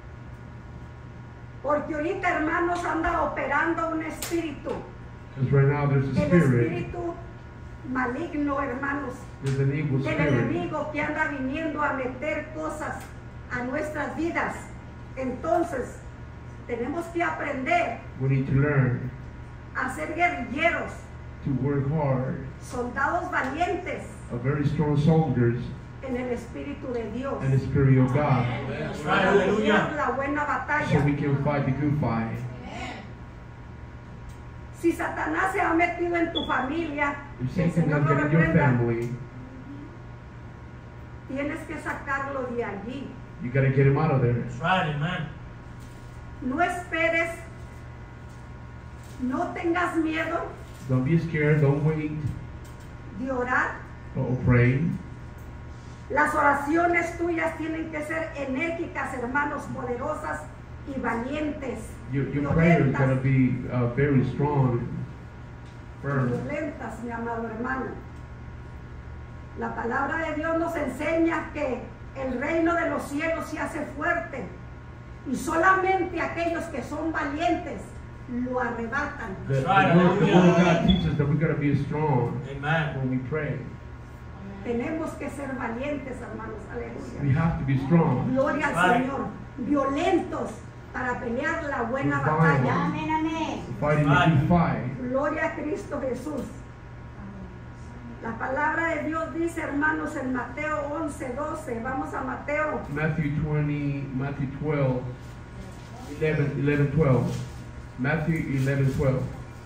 Porque ahorita, hermanos, anda operando un espíritu. Because right now there's a El spirit, espíritu maligno, hermanos, there's an evil del spirit enemigo que anda viniendo a meter cosas a nuestras vidas. Entonces, tenemos que aprender we need to learn a ser guerrilleros, to work hard, soldados valientes a very strong soldiers en el Espíritu de Dios. and the Spirit of God, That's right, Para pelear hallelujah. la buena so batalla. we can fight the good fight. Si Satanás se ha metido en tu familia, If que el Satan Señor has lo been in your reprenda, family, tienes que sacarlo de allí. you gotta get him out of there. That's right, amen. No esperes, no tengas miedo Don't be scared, don't wait de orar. or pray. Las oraciones tuyas tienen que ser enérgicas, hermanos, poderosas y valientes. Your, your prayer is Violentas, gonna be uh, very strong, firm. violentas, mi amado hermano. La palabra de Dios nos enseña que el reino de los cielos se hace fuerte y solamente aquellos que son valientes lo arrebatan. The, the, Right, word, the word of hallelujah. God teaches that we gotta be strong Amen. when we pray. Tenemos que ser valientes, hermanos, We aleluya. have to be strong. Gloria al Right. Señor. Violentos para pelear la buena Divine. batalla. Amén, amén. Fighting Right. the good fight. Gloria a Cristo Jesús. La palabra de Dios dice, hermanos, en Mateo once, doce. Vamos a Mateo. Matthew twenty, Matthew twelve, eleven, eleven, twelve. Matthew eleven, twelve.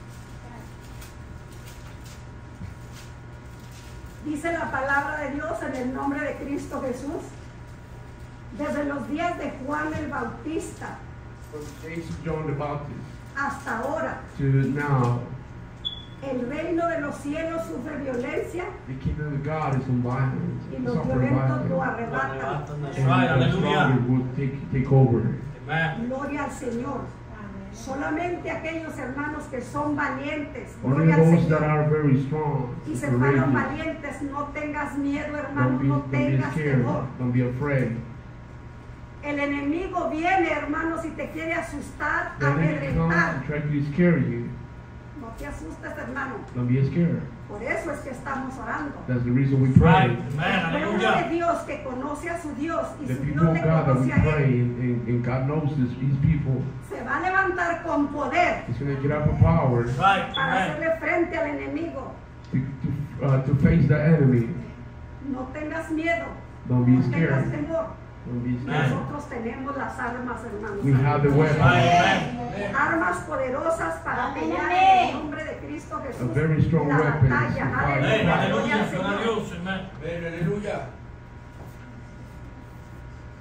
Dice la palabra de Dios en el nombre de Cristo Jesús. Desde los días de Juan el Bautista From the days of John the Baptist hasta ahora, to now, el reino de los cielos sufre violencia the kingdom of God is on violence. y It's los suffering violentos lo violence. arrebatan. That's And right, the hallelujah. strong will take, take over. Amen. Gloria al Señor. Solamente aquellos hermanos que son valientes. Only Gloria al those that Señor. are very strong, Mis hermanos courageous. valientes, no tengas miedo, hermano, Don't be, no don't be tengas scared. temor. Don't be afraid. El enemigo viene, hermanos, y te quiere asustar, The enemy comes amedrentar. and tries to scare you. No te asustes, hermano. Don't be scared. Por eso es que estamos orando. That's the reason we That's right, pray. amen, El pueblo de hallelujah. Dios que conoce a su Dios y The su people Dios of le God that we conoce a pray, él, and, and, and God knows this, these people, se va a levantar con poder is going to get up with power That's right, para amen. hacerle frente al enemigo. to, to, uh, to face the enemy. No tengas miedo, Don't be no tengas scared. temor. Don't be Amen. scared. Nosotros tenemos las armas, hermanos. We have the That's right, weapons, amen. Armas poderosas para Amén, pelear amén. en el nombre de Cristo a Jesús. very strong la weapons. batalla. to fight Amen, the Aleluya. battle. Gloria hallelujah. al Gloria a Señor. Dios, amen. Aleluya.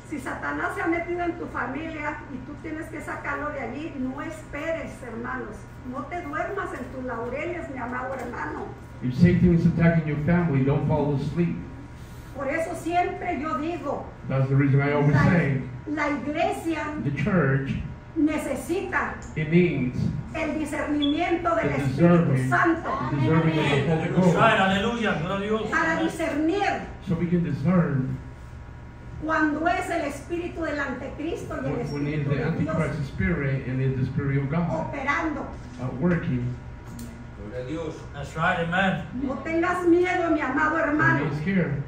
Si Satanás se ha metido en tu familia y tú tienes que sacarlo de allí, no esperes, hermanos. No te duermas en tus laureles, mi amado hermano. If Satan is attacking your family, don't fall asleep. Por eso siempre yo digo, That's the reason I always la, say la iglesia the church, necesita it needs el discernimiento del the Espíritu discerning, Santo the discerning of the Holy That's Ghost, right, aleluya, gloria a Dios. para discernir so we can discern cuando es el espíritu del anticristo y el when, when is espíritu the de Dios Antichrist spirit and is the spirit of God operando. uh, working. That's right, amen. No tengas miedo, mi amado hermano. Don't be scared.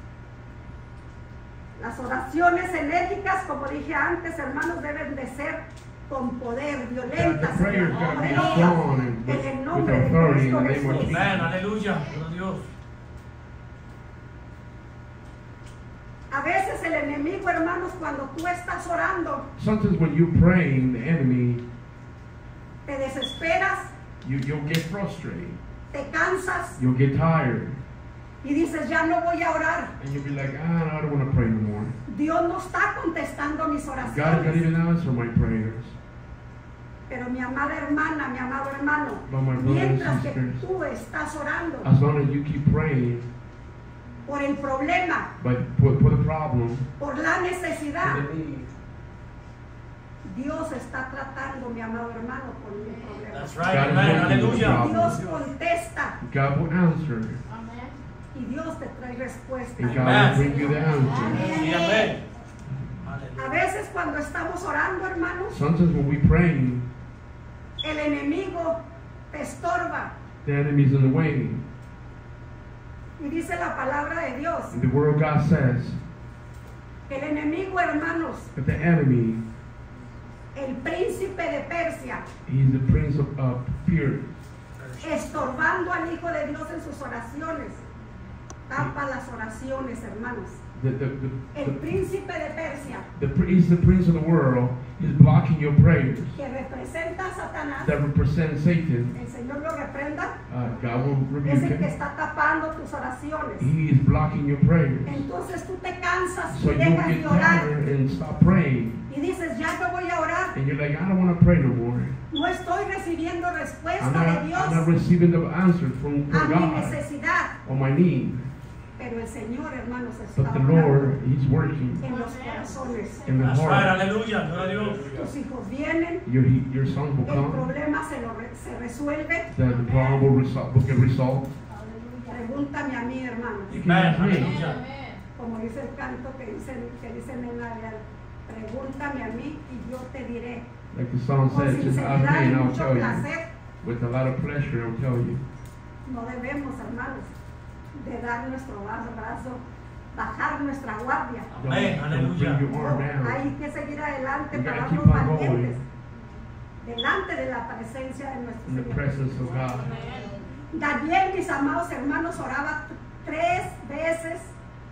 Las oraciones enérgicas, como dije antes, hermanos, deben de ser con poder, That violentas, the prayers gotta be en strong and el with, with nombre de authority in Cristo the name of Jesús. Jesus. Amen, aleluya, gloria a Dios. A veces el enemigo, hermanos, cuando tú estás orando, Sometimes when you're praying, the enemy, te desesperas, you, you'll get frustrated. te cansas You'll get tired. y dices, ya no voy a orar. And you'll be like, ah, I don't want to pray no more. Dios no está contestando mis God can't oraciones. even answer my prayers. Pero mi amada hermana, mi amado hermano, But my brothers and mientras que sisters, tú estás orando as long as you keep praying, por el problema, but for, for the problem, por la for necesidad, the need, Dios está tratando, mi amado hermano, con mi problema. That's right, God is amen, working with the aleluya. Dios problem. contesta God will answer, y Dios te trae respuesta. and God will bring you the answer. Sí, amén. A Aleluya. veces cuando estamos orando, hermanos, Sometimes when we praying, el enemigo te estorba. the enemy's in the way. Y dice la palabra de Dios And the word of God says que el enemigo, hermanos, that the enemy, el príncipe de Persia, he's the prince of uh, fear. estorbando al Hijo de Dios en sus oraciones, tapa las oraciones, hermanos. The, the, the, El the, príncipe de Persia, the, pr- he's the prince of the world. He's blocking your prayers. que representa a Satanás, That represents Satan. el Señor lo reprenda, Uh, God will es rebuke el que him. está tapando tus oraciones. He is blocking your prayers. Entonces tú te cansas So y you dejas get de orar tired and stop praying. y dices, ya no voy a orar, And you're like, I don't want to pray no more. no estoy recibiendo I'm respuesta not, de I'm not Dios receiving the answer from, a from mi God necesidad. on my need. Pero el Señor, hermanos, está But the obrando Lord, He's working en los corazones. in the That's right, heart. aleluya, gloria a Dios. Tus hijos vienen, Your, your sons will el come. problema se, lo re- se resuelve. That the problem will, resol- will get resolved. Pregúntame a mí, hermanos. You can ask Amen, me. aleluya. Como dice el canto que dicen, que dicen en la real, pregúntame a mí y yo te diré. Like the song Con says, just ask sinceridad me y and I'll mucho tell you. placer, With a lot of pleasure, I'll tell you. no debemos, hermanos, de dar nuestro brazo, brazo, bajar nuestra guardia. Don't, Amén, don't aleluya. bring your arm down. Hay que seguir adelante You para gotta keep los on going. valientes, delante de la presencia de nuestro In the Señor. presence of God. Daniel, mis amados hermanos, oraba tres veces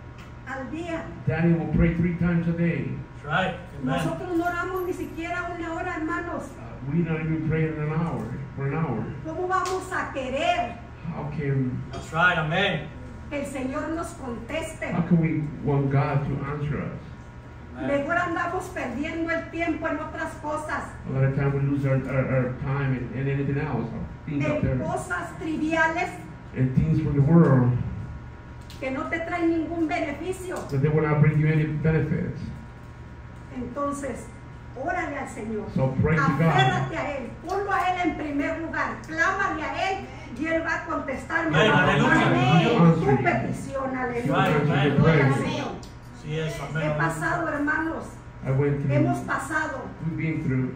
al día. Daniel will pray three times a day. That's right, amen. Nosotros no oramos ni siquiera una hora, hermanos. Uh, we not even pray in an hour, for an hour. ¿Cómo vamos a querer How can, That's right, amen. que el Señor nos conteste? how can we want God to answer us? Amen. Mejor andamos perdiendo el tiempo en otras cosas, A lot of time we lose our, our, our time and, and anything else, things out en there, cosas triviales and things from the world que no te traen ningún beneficio. that they will not bring you any benefits. Entonces, órale al Señor. So pray to God. Aférrate a Él, ponlo a Él en primer lugar, clámale a Él y Él va a contestar mi Amén, amado, aleluya. amén, tu petición, aleluya. Right, right. Gloria al Señor. Sí es, He amén. pasado, hermanos, I went through, hemos pasado. we've been through,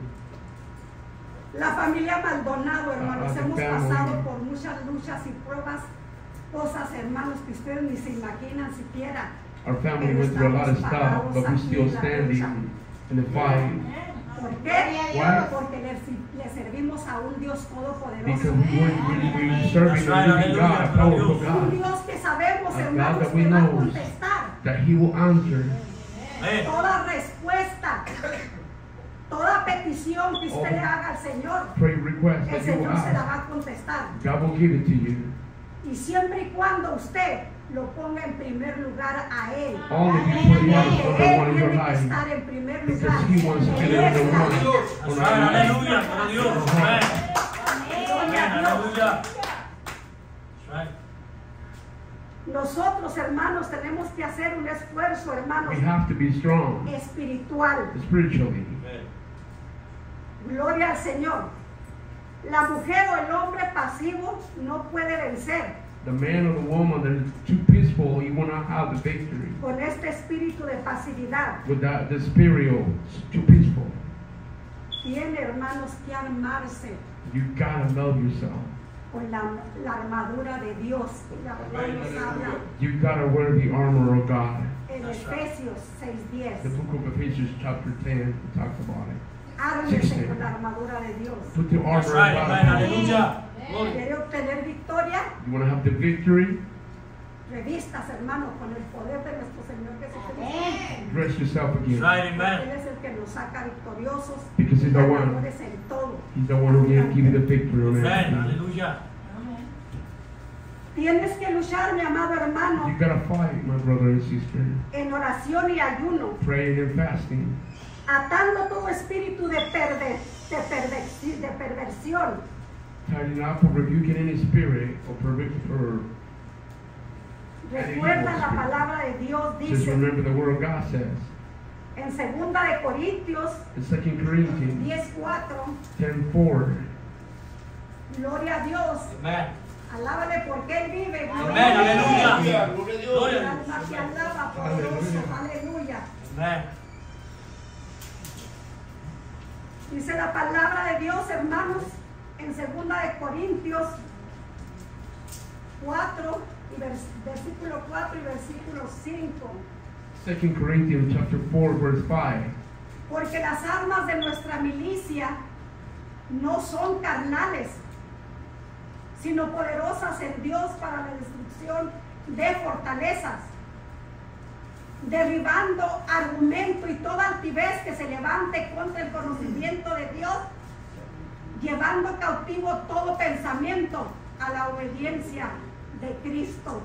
La familia Maldonado, hermanos, Ah, ah, hemos family. pasado por muchas luchas y pruebas, cosas, hermanos, que ustedes ni se imaginan siquiera. our family went through a lot of stuff, but we're still standing in the fight ¿Por qué? Why? Porque le, le servimos a un Dios because todopoderoso. we're, we're, we're serving That's right, a living God, a hallelujah. powerful Un God, Dios que sabemos, A hermanos, God that we que va a know. contestar that He will answer Amén. toda respuesta, toda petición que usted Oh. le haga al Señor. pray requests El that you will Señor se la ask. va a contestar. God will give it to you. Y siempre y cuando usted lo ponga en primer lugar a Él. Only if you put him as Porque number Él one in your tiene que life. estar en primer Because lugar. he wants to be En the number nuestra one. vida. That's right. Aleluya. Para Dios. Amén. Gloria a Amén. Dios. Aleluya. That's right. Nosotros, hermanos, tenemos que hacer un esfuerzo, hermanos, We have to be strong espiritual. spiritually. Amen. Gloria al Señor. La mujer o el hombre pasivo no puede vencer The man or the woman that is too peaceful, you will not have the victory. con este espíritu de pasividad. With that, the spirit too peaceful. Tiene, hermanos, que armarse You gotta love yourself. con la, la armadura de Dios. La verdad nos habla You gotta wear the armor of God. en Efesios seis diez. The book of Ephesians chapter ten talks about it. Ármese con la armadura de Dios. Put the armor That's of right. God. Amen. on. Aleluya. Gloria. ¿Quiere obtener victoria? You wanna have the victory? Revistas, hermanos, con el poder de nuestro Señor Jesucristo. Dress yourself That's again. right. Él Amen. es el que nos saca victoriosos, Because he's the one. ganadores en todo. He's the one who can give you the victory on Amen. everything. Aleluya. Tienes que luchar, mi amado hermano, You gotta fight, my brother and sister. en oración y ayuno, Praying and fasting. atando todo espíritu de, perver- de, perversi- de perversión, Tidying up or rebuking any spirit or pervert or recuerda la palabra de Dios, just dice remember the word of God says en segunda de Corintios in Second Corinthians diez cuatro, ten four. gloria a Dios, Amen. alábale porque Él vive, Amen. gloria a Dios. Aleluya. El Gloria. alma te alaba, poderoso, aleluya. Amen. Dice la palabra de Dios, hermanos, en segunda de Corintios cuatro, y vers- versículo cuatro y versículo cinco. Second Corinthians chapter four verse five. Porque las armas de nuestra milicia no son carnales, sino poderosas en Dios para la destrucción de fortalezas, derribando argumento y toda altivez que se levante contra el conocimiento de Dios, llevando cautivo todo pensamiento a la obediencia de Cristo.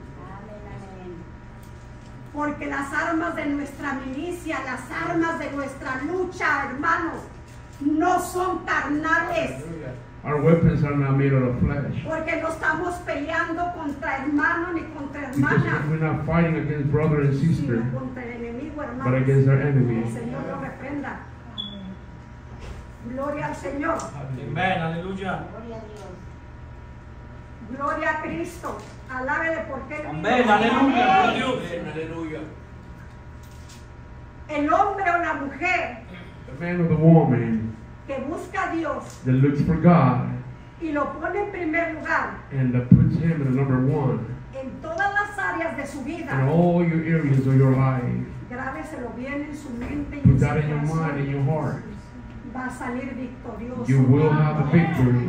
Porque las armas de nuestra milicia, las armas de nuestra lucha, hermanos, no son carnales. Our weapons are not made out of flesh. Porque no estamos peleando contra hermano ni contra Because hermana, we're not fighting against brother and sister, sino contra el enemigo, but hermano. against our El enemy. Señor lo reprenda. Gloria al Señor. Amen. Aleluya. Gloria a Cristo. Alábele porque Él vive. Amén. Aleluya. Gloria a Dios. Aleluya. El hombre o la mujer The man or the woman que busca a Dios that looks for God y lo pone en primer lugar and that puts him in the number one en todas las áreas de su in vida, all your areas of your life. grábeselo bien en su mente y Put en su that in your mind, in your corazón. heart. Va a salir victorioso. You will have the victory.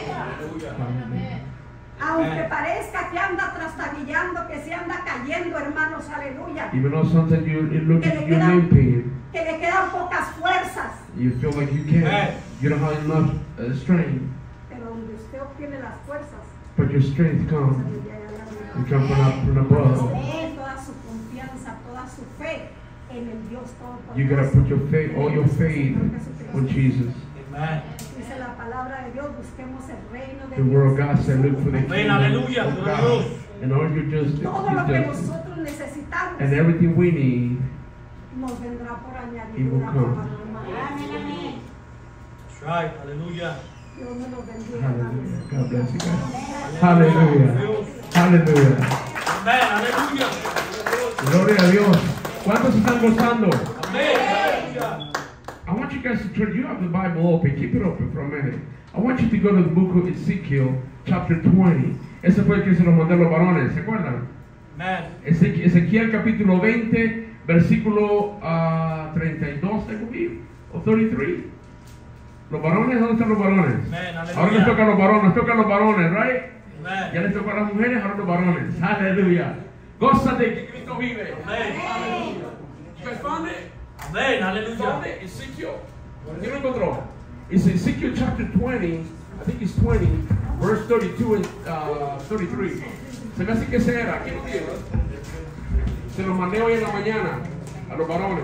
Aunque parezca que anda trastabillando, que se anda cayendo, hermanos, aleluya. Even though sometimes you, it looks like you're limping, Que le quedan pocas fuerzas, you feel like you can't, you don't have enough uh, strength, pero donde usted obtiene las fuerzas, but your strength comes. You come from, up, from above. toda su confianza, toda su fe en el Dios You gotta Todopoderoso. put your faith, all your faith on Jesus. Amen. Dice la palabra de Dios, busquemos el reino de The word of Dios. God said, look for the Amén, kingdom aleluya, of gloria a God. Dios. And all your justice, Todo lo que His justice, nosotros necesitamos and everything we need, nos vendrá por He will añadidura. come. amado hermano. That's right. Aleluya. Dios me los bendiga. hallelujah. hermanos. God bless you guys. Hallelujah. Hallelujah. Amén. Aleluya. Gloria a Dios. ¿Cuántos están gozando? Amén. Aleluya. I want you guys to turn, you have the Bible open, keep it open for a minute. I want you to go to the book of Ezekiel, chapter twenty. Ese fue el que se lo mandé a los varones, ¿se acuerdan? Amen. Ezequiel, Ezequiel capítulo veinte, versículo uh, treinta y dos, I believe, o treinta y tres. Los varones, ¿dónde están los varones? Amen. Ahora les toca a los varones, nos toca a los varones, right? Amen. Ya les toca a las mujeres, ahora los varones. Aleluya. Gózate que Cristo vive. Amén. You guys found it? Amén. Aleluya. Found it? Ezekiel. ¿Quién lo encontró? It's Ezekiel chapter twenty, I think it's twenty, verse thirty-two and uh, thirty-three. Se me hace que ese era. Aquí lo tiene. Se los mandé hoy en la mañana a los varones.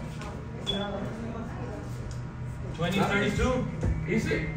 twenty thirty-two. ¿Y sí?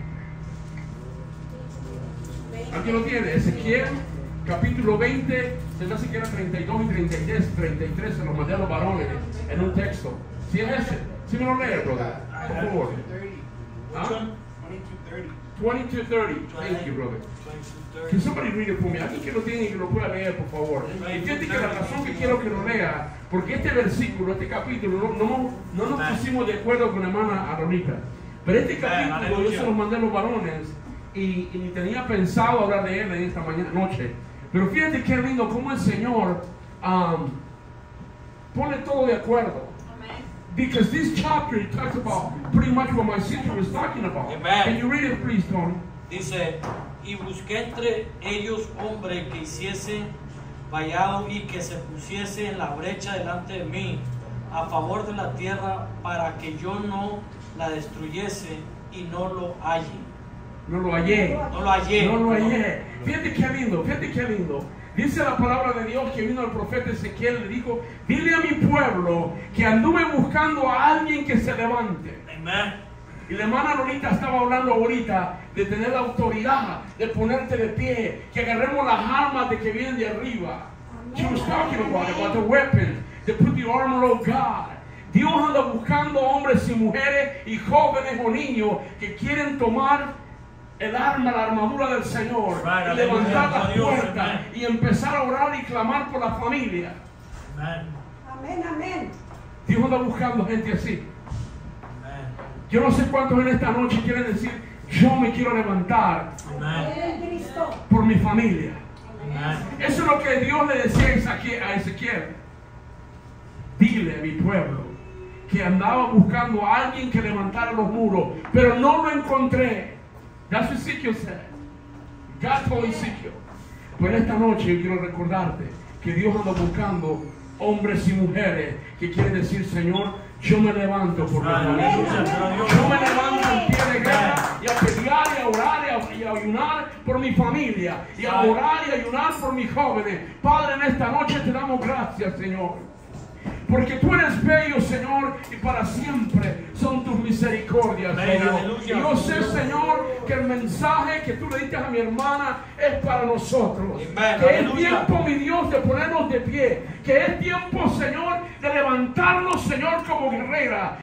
Aquí lo tiene. Ezequiel, capítulo veinte. Se me hace que era treinta y dos y treinta y tres. treinta y tres se los mandé a los varones en un texto. ¿Sí es ese? ¿Sí me lo lee, brother? Por favor. ¿Ah? twenty-two thirty. Thank you, brother. Can somebody read it for me? Alguien que lo tiene y que lo pueda leer, por favor. Y fíjate que la razón que quiero que lo lea, porque este versículo, este capítulo, no, no, no nos pusimos de acuerdo con la hermana Aronita. Pero este capítulo yo se los mandé a los varones y, y tenía pensado hablar de él en esta mañana, noche. Pero fíjate qué lindo cómo el Señor um, pone todo de acuerdo. Because this chapter talks about pretty much what my sister was talking about. Amen. Can you read it, please, Tony? Dice, y busqué entre ellos hombre que hiciese vallado y que se pusiese en la brecha delante de mí a favor de la tierra para que yo no la destruyese y no lo halle. No lo hallé. No lo hallé. No lo hallé. Fíjate qué lindo, fíjate qué lindo. Dice la palabra de Dios que vino el profeta Ezequiel y le dijo, dile a mi pueblo que anduve buscando a alguien que se levante. Amen. Y la hermana Lolita estaba hablando ahorita de tener la autoridad, de ponerte de pie, que agarremos las armas de que vienen de arriba. She was talking about, about the weapons, to put the armor of God. Dios anda buscando hombres y mujeres y jóvenes o niños que quieren tomar el arma, la armadura del Señor, right, y levantar las Dios, puertas amen. y empezar a orar y clamar por la familia. Amen. Amén, amén. Dios anda buscando gente así. Amen. Yo no sé cuántos en esta noche quieren decir, yo me quiero levantar Amen. En Cristo. por mi familia. Amen. Eso es lo que Dios le decía a Ezequiel. A Ezequiel. Dile a mi pueblo que andaba buscando a alguien que levantara los muros, pero no lo encontré. That's what Ezekiel said. God told Ezekiel. Pero esta noche yo quiero recordarte que Dios anda buscando hombres y mujeres que quieren decir, Señor, yo me levanto por mi familia. Yo me levanto en pie de guerra y a pelear y a orar y a, y a ayunar por mi familia y a orar y a ayunar por mis jóvenes. Padre, en esta noche te damos gracias, Señor. Porque tú eres bello, Señor, y para siempre son tus misericordias, Señor. Y yo sé, Señor, que el mensaje que tú le diste a mi hermana es para nosotros. Amen. Que es tiempo, mi Dios, de ponernos de pie. Que es tiempo, Señor, de levantarnos, Señor, como guerrera.